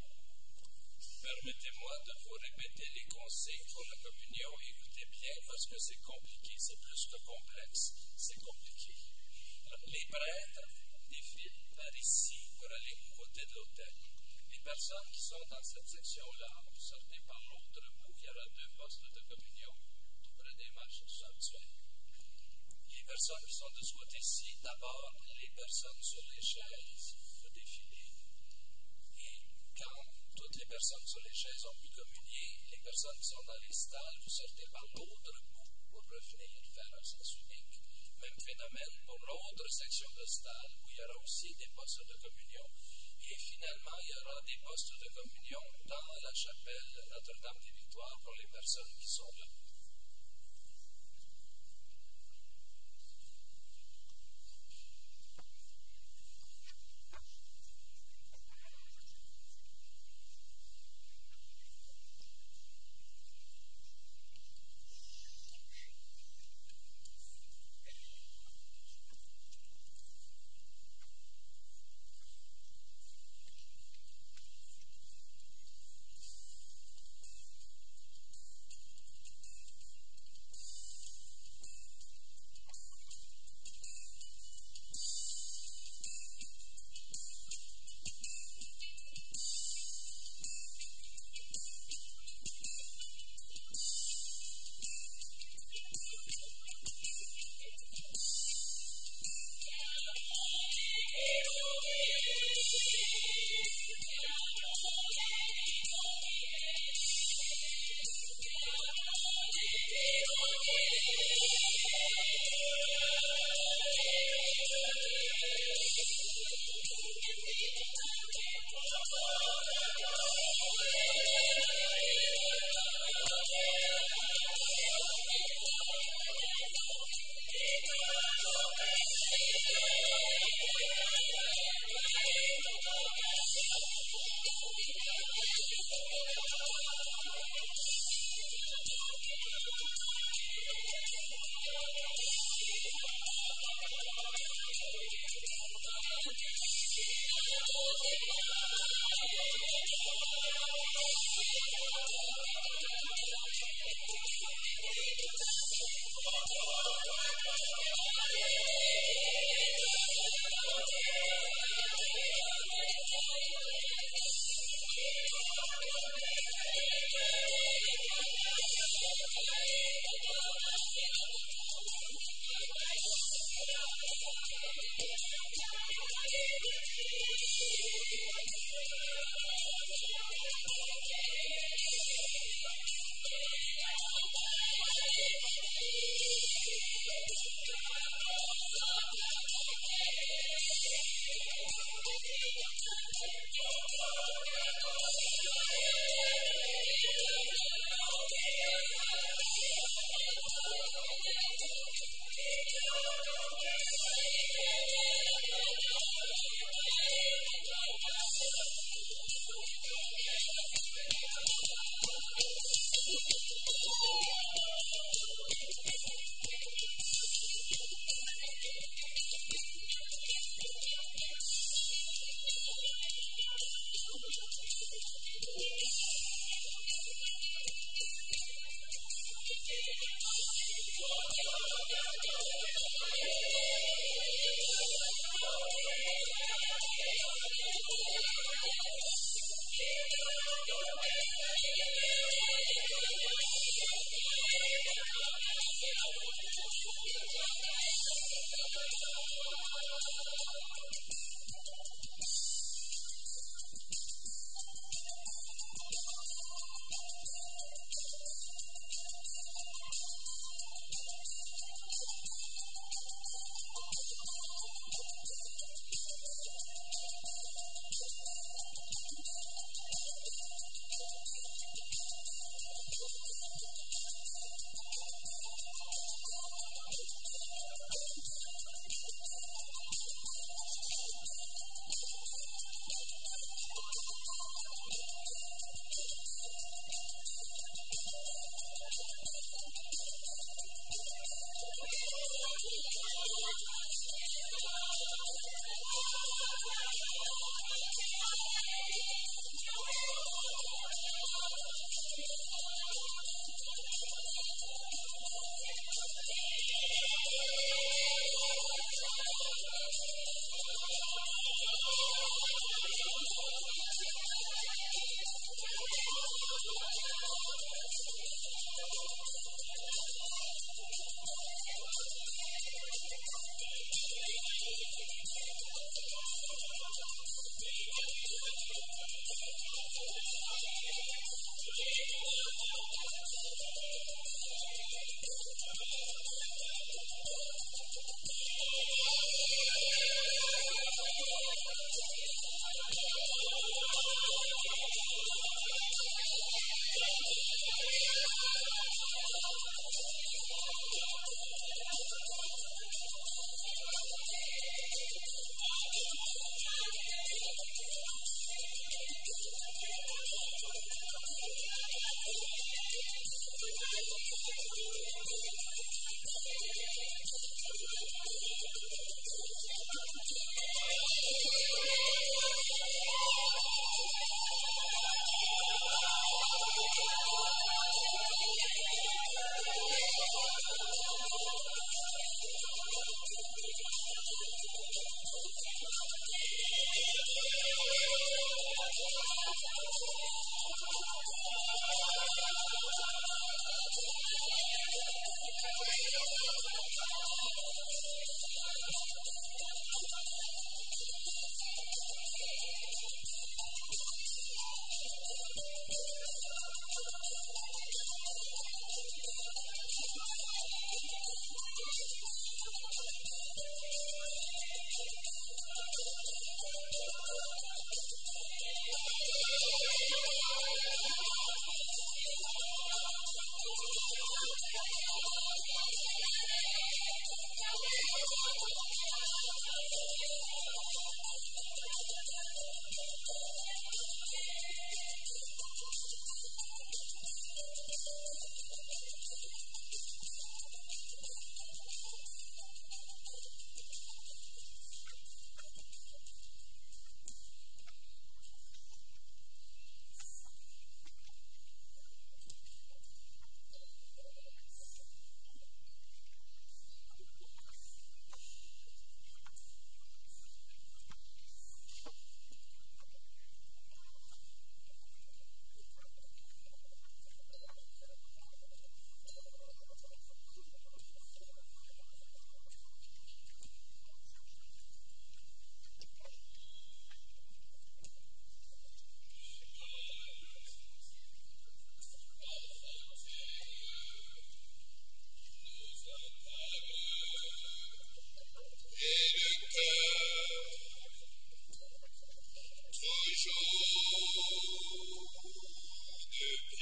Permettez-moi de vous répéter les consignes pour la communion. Écoutez bien parce que c'est compliqué, c'est plus que complexe, c'est compliqué. Alors, les prêtres défilent par ici pour aller du côté de l'autel. Les personnes qui sont dans cette section-là, vous sortez par l'autre bout, il y aura deux postes de communion, tout près des marches du sanctuaire. Les personnes qui sont de ce côté-ci, d'abord, les personnes sur les chaises, vous défilez. Et quand toutes les personnes sur les chaises ont pu communier, les personnes qui sont dans les stalles, vous sortez par l'autre bout pour revenir faire un sens unique. Même phénomène pour l'autre section de stalle, où il y aura aussi des postes de communion. Et finalement, il y aura des postes de communion dans la chapelle Notre-Dame des Victoires pour les personnes qui sont là.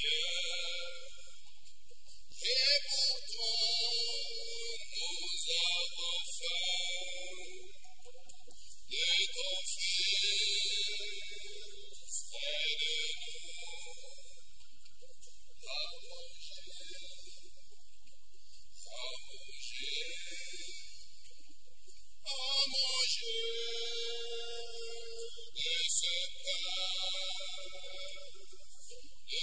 Seigneur. Et pour toi, nous avons faim de ton Fils près de nous. À manger, à manger, à manger de ce pain de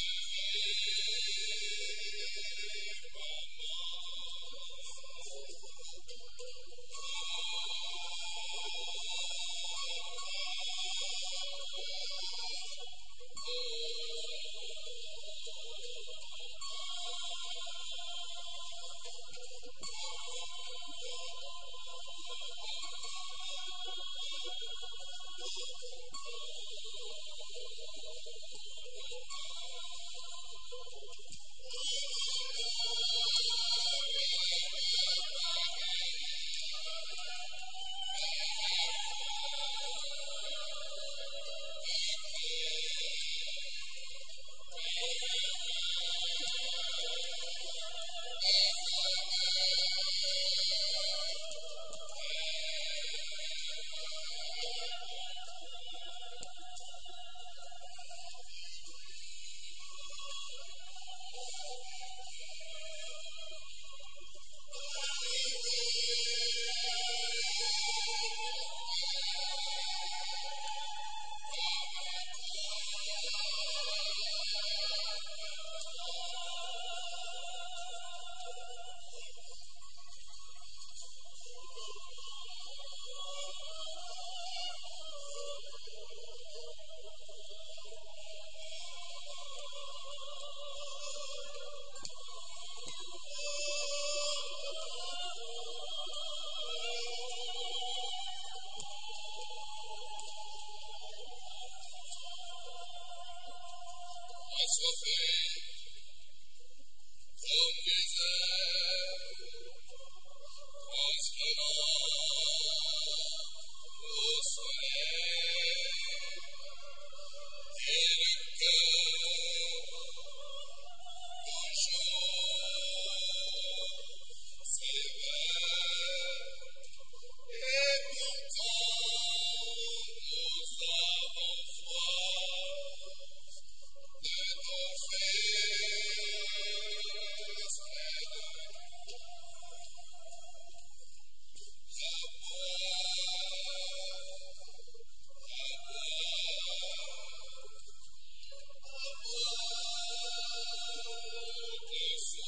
assoiffés comme des airs, transparents au soleil, et le cœur toujours sévère, et pourtant nous avons foi de ton Fils près de nous. À boire, à boire, à boire de ce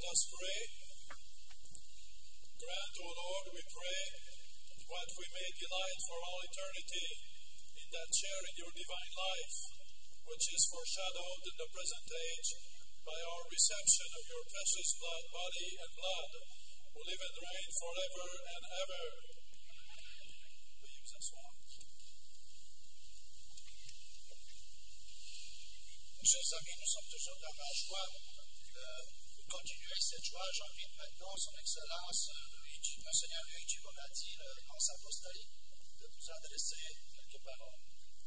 us pray. Grant, O Lord, we pray, what we may delight for all eternity in that share in your divine life, which is foreshadowed in the present age by our reception of your precious blood, body and blood, who live and reign forever and ever. Veuillez vous asseoir. Chers amis, nous sommes toujours dans la joie de continuer cette joie. J'invite maintenant son Excellence Luigi, Monseigneur Luigi Bonatti, le nonce apostolique, de nous adresser quelques paroles.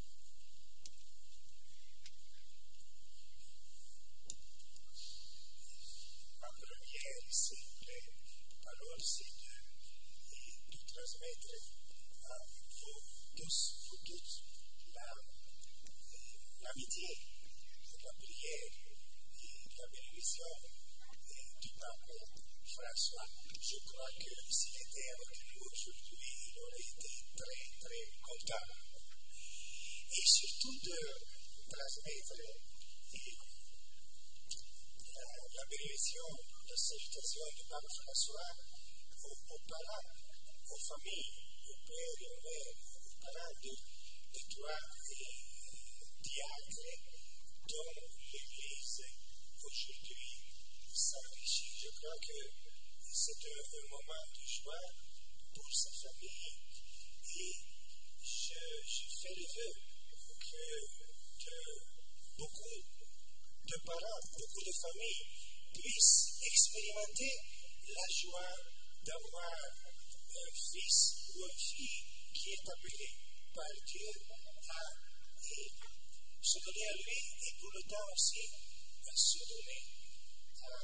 Ma première simple parole, c'est de, de transmettre à vous tous, vous toutes, l'amitié, la, la prière et la bénédiction du pape François. Je crois que s'il était avec nous aujourd'hui, il aurait été très, très content. Et surtout de transmettre et, la, la bénédiction, la salutation du pape François aux, aux parents, aux familles, aux pères et aux mères, aux parents de, de trois diacres dont l'Église aujourd'hui s'enrichit. Je crois que c'est un, un moment de joie pour sa famille et je, je fais le vœu que de, beaucoup de parents, beaucoup de familles puissent expérimenter la joie d'avoir un fils ou une fille qui est appelé par Dieu à et se donner à lui et pour le temps aussi à se donner à,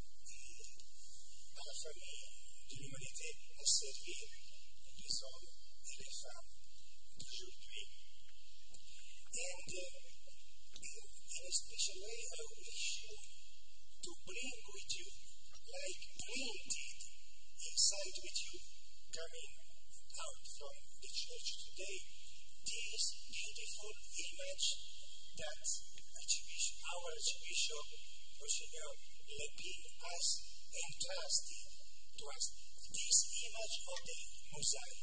à la famille de l'humanité, à servir les hommes et les femmes d'aujourd'hui. And uh, in a special way, I wish you to bring with you, like printed inside with you, coming out from the church today, this beautiful image that Archbishop, our Archbishop, Monsignor Lepine, has entrusted to us. This image of the mosaic.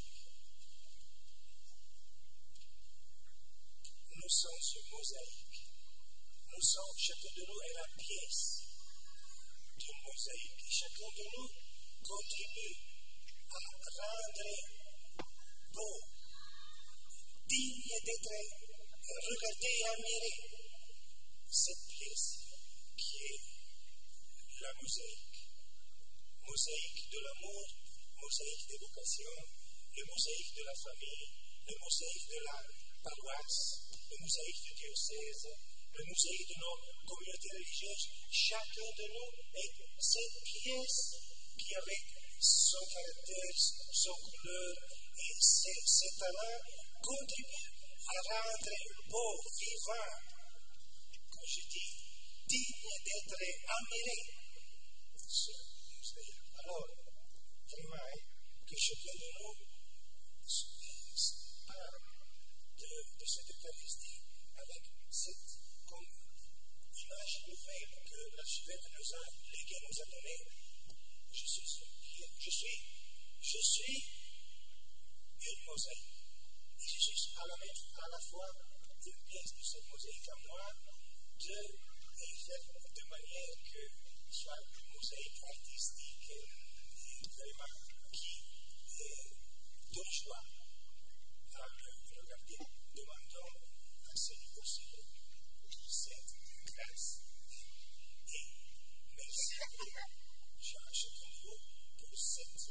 Nous sommes une mosaïque. Nous sommes, chacun de nous est la pièce d'une mosaïque. Et chacun de nous contribue à rendre beau, digne d'être regardé et admiré cette pièce qui est la mosaïque. Mosaïque de l'amour, mosaïque des vocations, le mosaïque de la famille, le mosaïque de la paroisse, le mosaïque du diocèse, le mosaïque de nos communautés religieuses. Chacun de nous est cette pièce qui, avec son caractère, son couleur et ses, ses talents, contribue à rendre beau, vivant, comme je dis, digne d'être admiré. Alors, vraiment, que chacun de nous parle de, de cette Eucharistie avec cette comme image nouvelle que l'archevêque nous a léguée, nous a donnée. Je suis, je suis, je suis une mosaïque. Et je suis à la, même, à la fois une pièce de cette mosaïque à moi de faire de manière que soit une mosaïque artistique et, et vraiment qui est donne joie à le regarder. Demandons à Seigneur aussi cette grâce. Et merci à chacun de vous pour cette,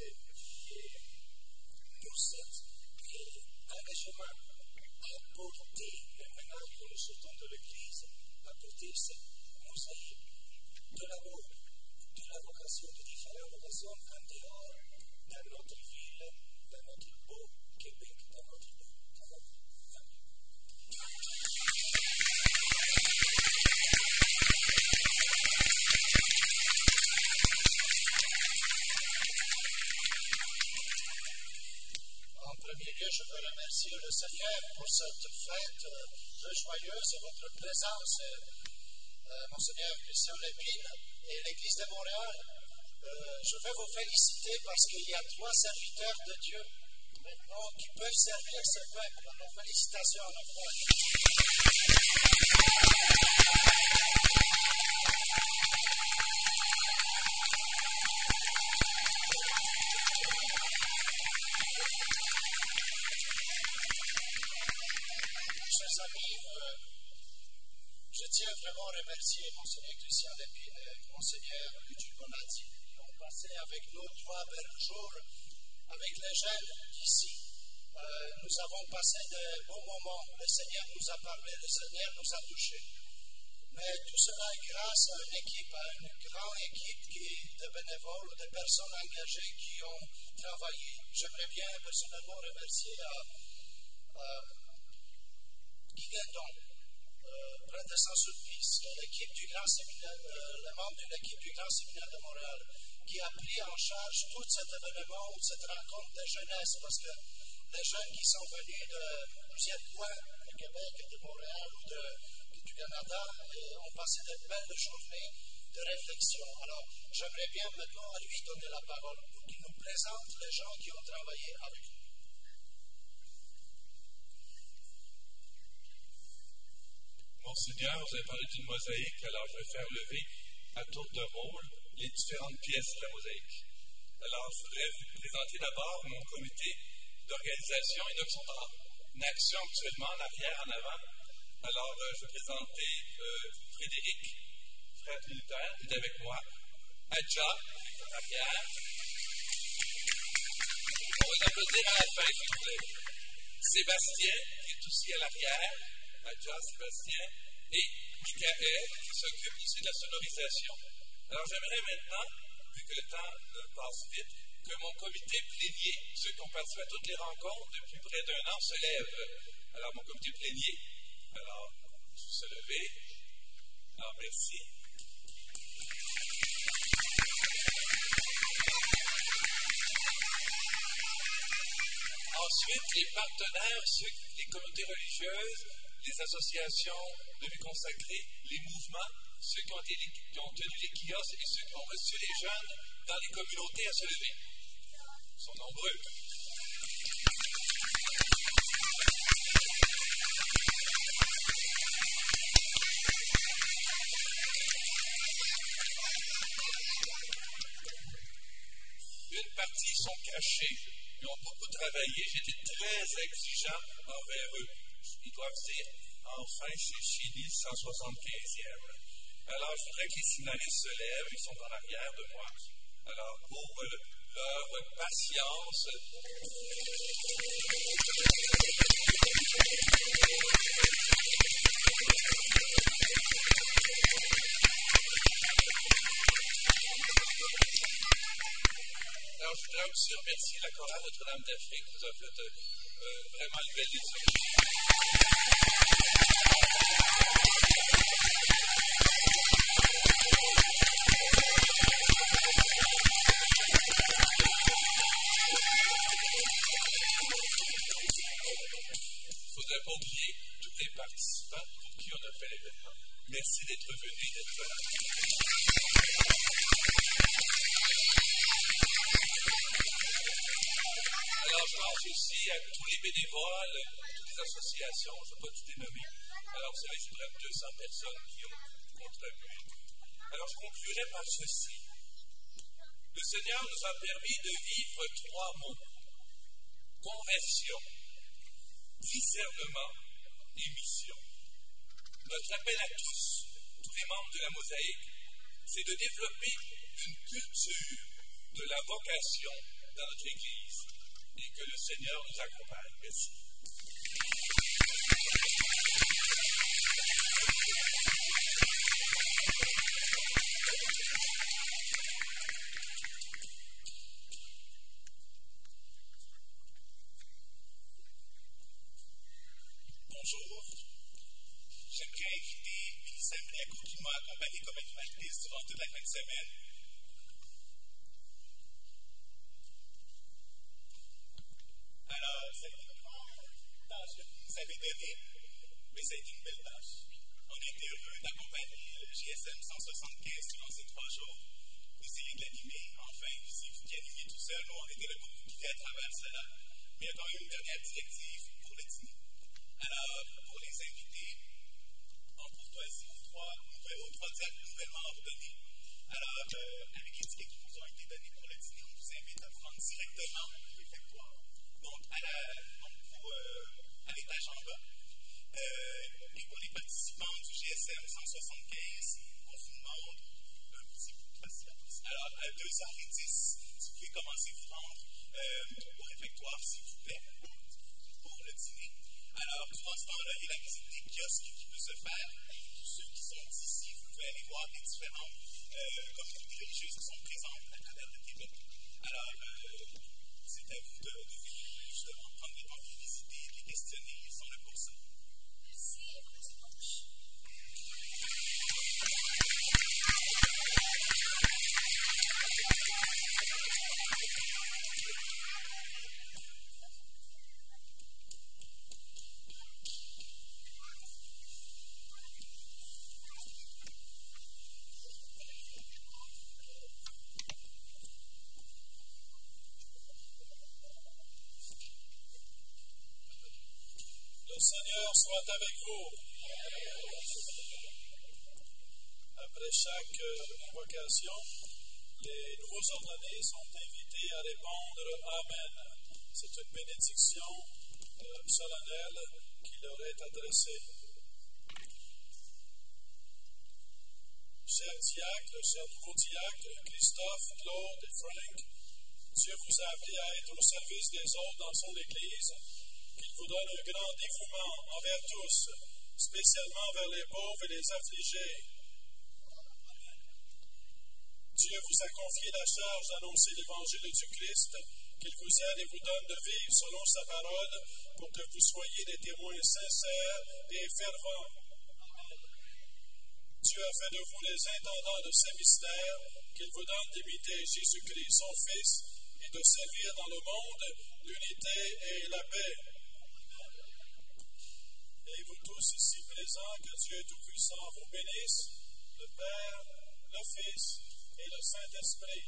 pour cet engagement à porter, maintenant que nous sortons de l'Église, à porter cette mosaïque de l'amour, de la vocation, de différentes vocations en dehors, dans notre ville, dans notre beau Québec, dans notre beau Canada. En premier lieu, je veux remercier le Seigneur pour cette fête très joyeuse et votre présence, euh, Monseigneur Christian Lepine et l'Église de Montréal. Euh, je vais vous féliciter parce qu'il y a trois serviteurs de Dieu maintenant qui peuvent servir ce peuple. Alors, félicitations à nos frères. Chers amis, euh, je tiens vraiment à remercier Monseigneur Christian Lépine et Monseigneur Luigi Bonazzi qui ont passé avec nous trois belles jours avec les jeunes d'ici. Euh, nous avons passé de bons moments. Le Seigneur nous a parlé, le Seigneur nous a touchés. Mais tout cela est grâce à une équipe, à une grande équipe qui, de bénévoles ou de personnes engagées qui ont travaillé. J'aimerais bien personnellement remercier à, à Guy Guindon, euh, près de Saint-Sulpice, l'équipe du Grand Séminaire, euh, les membres de l'équipe du Grand Séminaire de Montréal, qui a pris en charge tout cet événement ou cette rencontre de jeunesse, parce que les jeunes qui sont venus de plusieurs coins, de Québec et de Montréal ou de, du Canada, et ont passé de belles journées de réflexion. Alors, j'aimerais bien maintenant à lui donner la parole pour qu'il nous présente les gens qui ont travaillé avec nous. Monseigneur, vous avez parlé d'une mosaïque, alors je vais faire lever à tour de rôle les différentes pièces de la mosaïque. Alors, je voudrais vous présenter d'abord mon comité d'organisation et nous sommes en action actuellement en arrière, en avant. Alors, euh, je vais présenter euh, Frédéric, frère trinitaire, qui est avec moi. Adja, qui est en arrière. On va l'applaudir à la fin, s'il vous plaît. Sébastien, qui est aussi à l'arrière. Adja, Sébastien. Et Michael, qui s'occupe aussi de la sonorisation. Alors, j'aimerais maintenant, vu que le temps euh, passe vite, que mon comité plénier, ceux qui ont participé à toutes les rencontres depuis près d'un an, se lève. Alors, mon comité plénier, alors, je vais se lever. Alors, merci. Ensuite, les partenaires, ceux, les communautés religieuses, les associations de vie consacrée, les mouvements, ceux qui ont, été, qui ont tenu les kiosques et ceux qui ont reçu les jeunes dans les communautés à se lever. Ils sont nombreux. Une partie sont cachés, ils ont beaucoup travaillé, j'étais très exigeant envers eux. Ils doivent dire, enfin c'est fini, cent soixante-quinzième. Alors je voudrais que les signalistes se lèvent, ils sont en arrière de moi. Alors pour euh, leur patience, alors je voudrais aussi remercier la chorale Notre-Dame d'Afrique qui nous a fait euh, vraiment une belle liturgie. Il ne faudrait pas oublier tous les participants pour qui on a fait l'événement. Merci d'être venus et d'être là. Alors, je pense aussi à tous les bénévoles, toutes les associations, je ne vais pas tout les nommer. Alors, vous savez, c'est près de deux cents personnes qui ont contribué. Alors, je conclurai par ceci. Le Seigneur nous a permis de vivre trois mots. Conversion, discernement et mission. Notre appel à tous, tous les membres de la mosaïque, c'est de développer une culture de la vocation dans notre Église et que le Seigneur nous accompagne. Merci. Bonjour. J'aimerais inviter Mélissa Mleko qui m'a accompagné comme animatrice durant toute la fin de semaine. Alors, ça a été une grande tâche que vous nous avez donnée, mais ça a été une belle tâche. On a été heureux d'accompagner le G S M cent soixante-quinze durant ces trois jours. d'essayer de l'animer. Enfin, c'est vous qui animez tout seul. Nous, on était là pour guider à travers cela. Mais il y a quand même une dernière directive pour le dîner. Alors, pour les invités, en courtoisie, aux trois, aux trois diacres nouvellement ordonnés, alors, euh, avec les tickets qui vous ont été donnés pour le dîner, on vous invite à vous rendre directement au réfectoire. Donc, à la, donc pour, euh, à l'étage en bas. Euh, et pour les participants du G S M cent soixante-quinze, on vous demande un petit peu de patience. Alors, à deux heures dix, vous pouvez commencer à vous rendre euh, au réfectoire, s'il vous plaît, pour le dîner. Alors, durant ce temps-là, il y a la visite des kiosques qui peut se faire. Tous ceux qui sont ici, vous pouvez aller voir les différentes euh, communautés religieuses qui sont présentes à travers le Québec. Alors, euh, c'est à vous de, de justement prendre le temps de les visiter, de les questionner. Ils sont là pour ça. Merci et bon dimanche. Le Seigneur soit avec vous. Après chaque euh, invocation, les nouveaux ordonnés sont invités à répondre Amen. C'est une bénédiction euh, solennelle qui leur est adressée. Chers diacres, chers nouveaux diacres, Christophe, Claude et Frank, Dieu vous a appelé à être au service des autres dans son Église. Qu'il vous donne un grand dévouement envers tous, spécialement vers les pauvres et les affligés. Dieu vous a confié la charge d'annoncer l'Évangile du Christ, qu'il vous aide et vous donne de vivre selon sa parole pour que vous soyez des témoins sincères et fervents. Dieu a fait de vous les intendants de ses mystères, qu'il vous donne d'imiter Jésus-Christ, son Fils, et de servir dans le monde l'unité et la paix. Et vous tous ici présents, que Dieu Tout-Puissant vous bénisse, le Père, le Fils et le Saint-Esprit.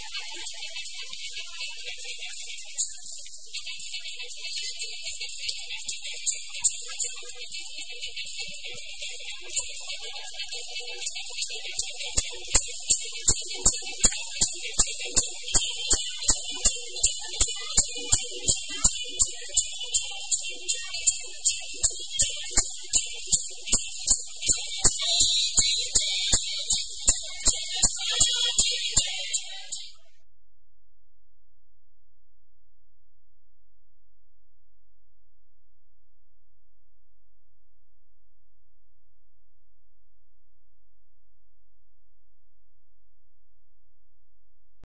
Thank you.